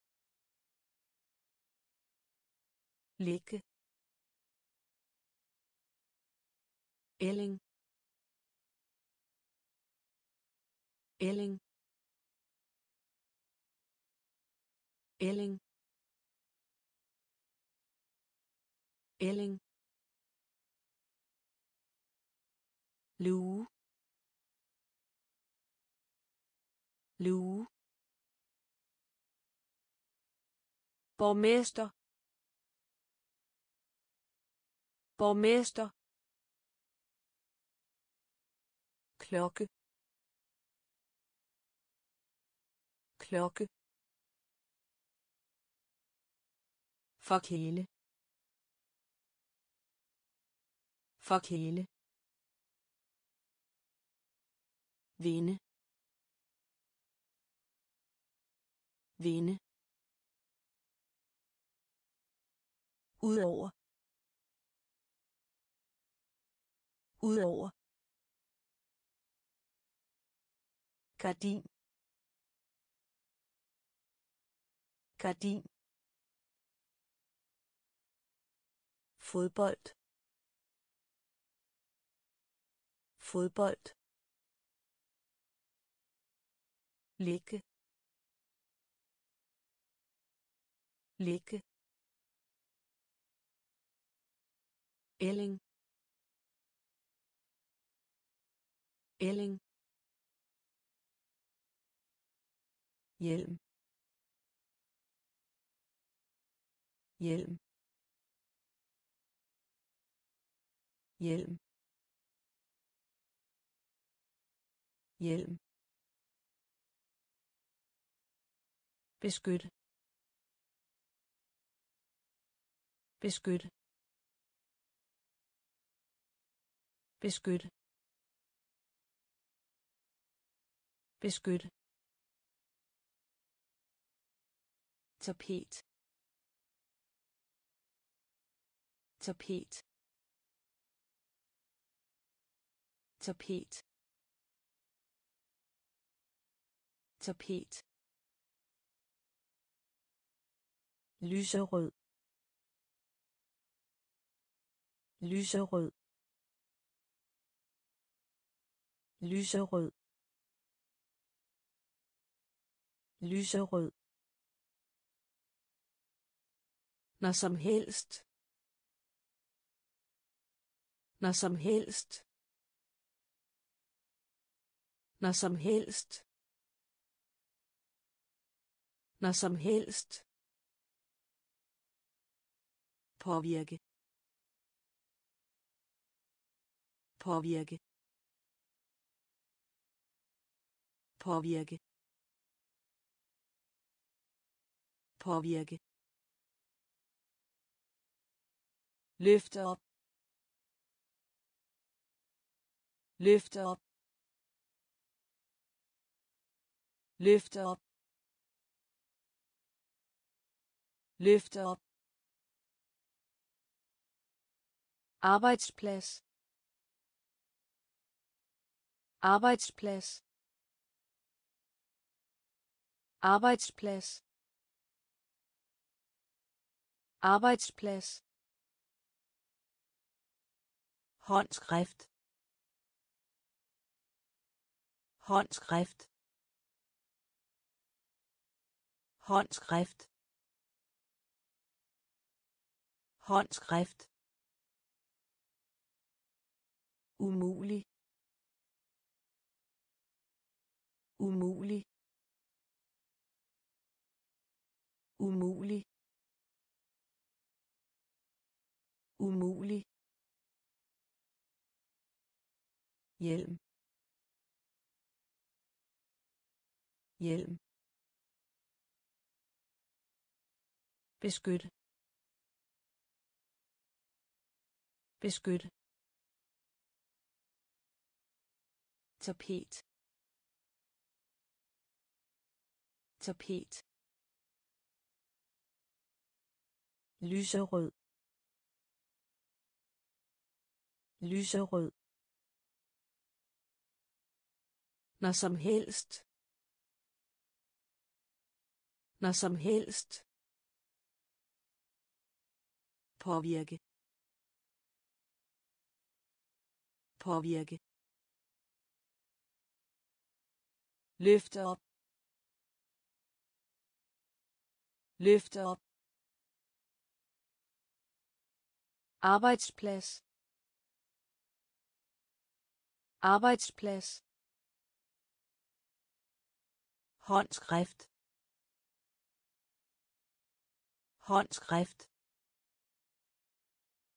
ligge, ælling, ælling, ælling, ælling, luge, luge, borgmester, borgmester, klokke, klokke, forkæle, forkæle, vinde, vinde, udover, udover, gardin, gardin, fodbold, fodbold, ligge, ligge, ælling, ælling, hjelm, hjelm, hjelm, hjelm, beskytte, beskytte, beskytte, beskytte, tapet, tapet, tapet, tapet, lyserød, lyserød, lyserød, lyserød, når som helst, når som helst, når som helst, når som helst, påvirke, påvirke, påvirke, påvirke, løfte op, løfte op, løfte op, løfte op, arbejdsplads, arbejdsplads, arbejdsplads, arbejdsplads, håndskrift, håndskrift, håndskrift, håndskrift, umulig, umulig, umulig, umulig, hjelm, hjelm, beskytte, beskytte, tapet, tapet, lyserød, lyserød, når som helst, når som helst, påvirke, påvirke, løfte op, løfte op, arbejdsplads, arbejdsplads, håndskrift, håndskrift,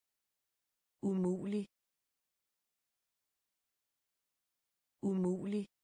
umulig, umulig,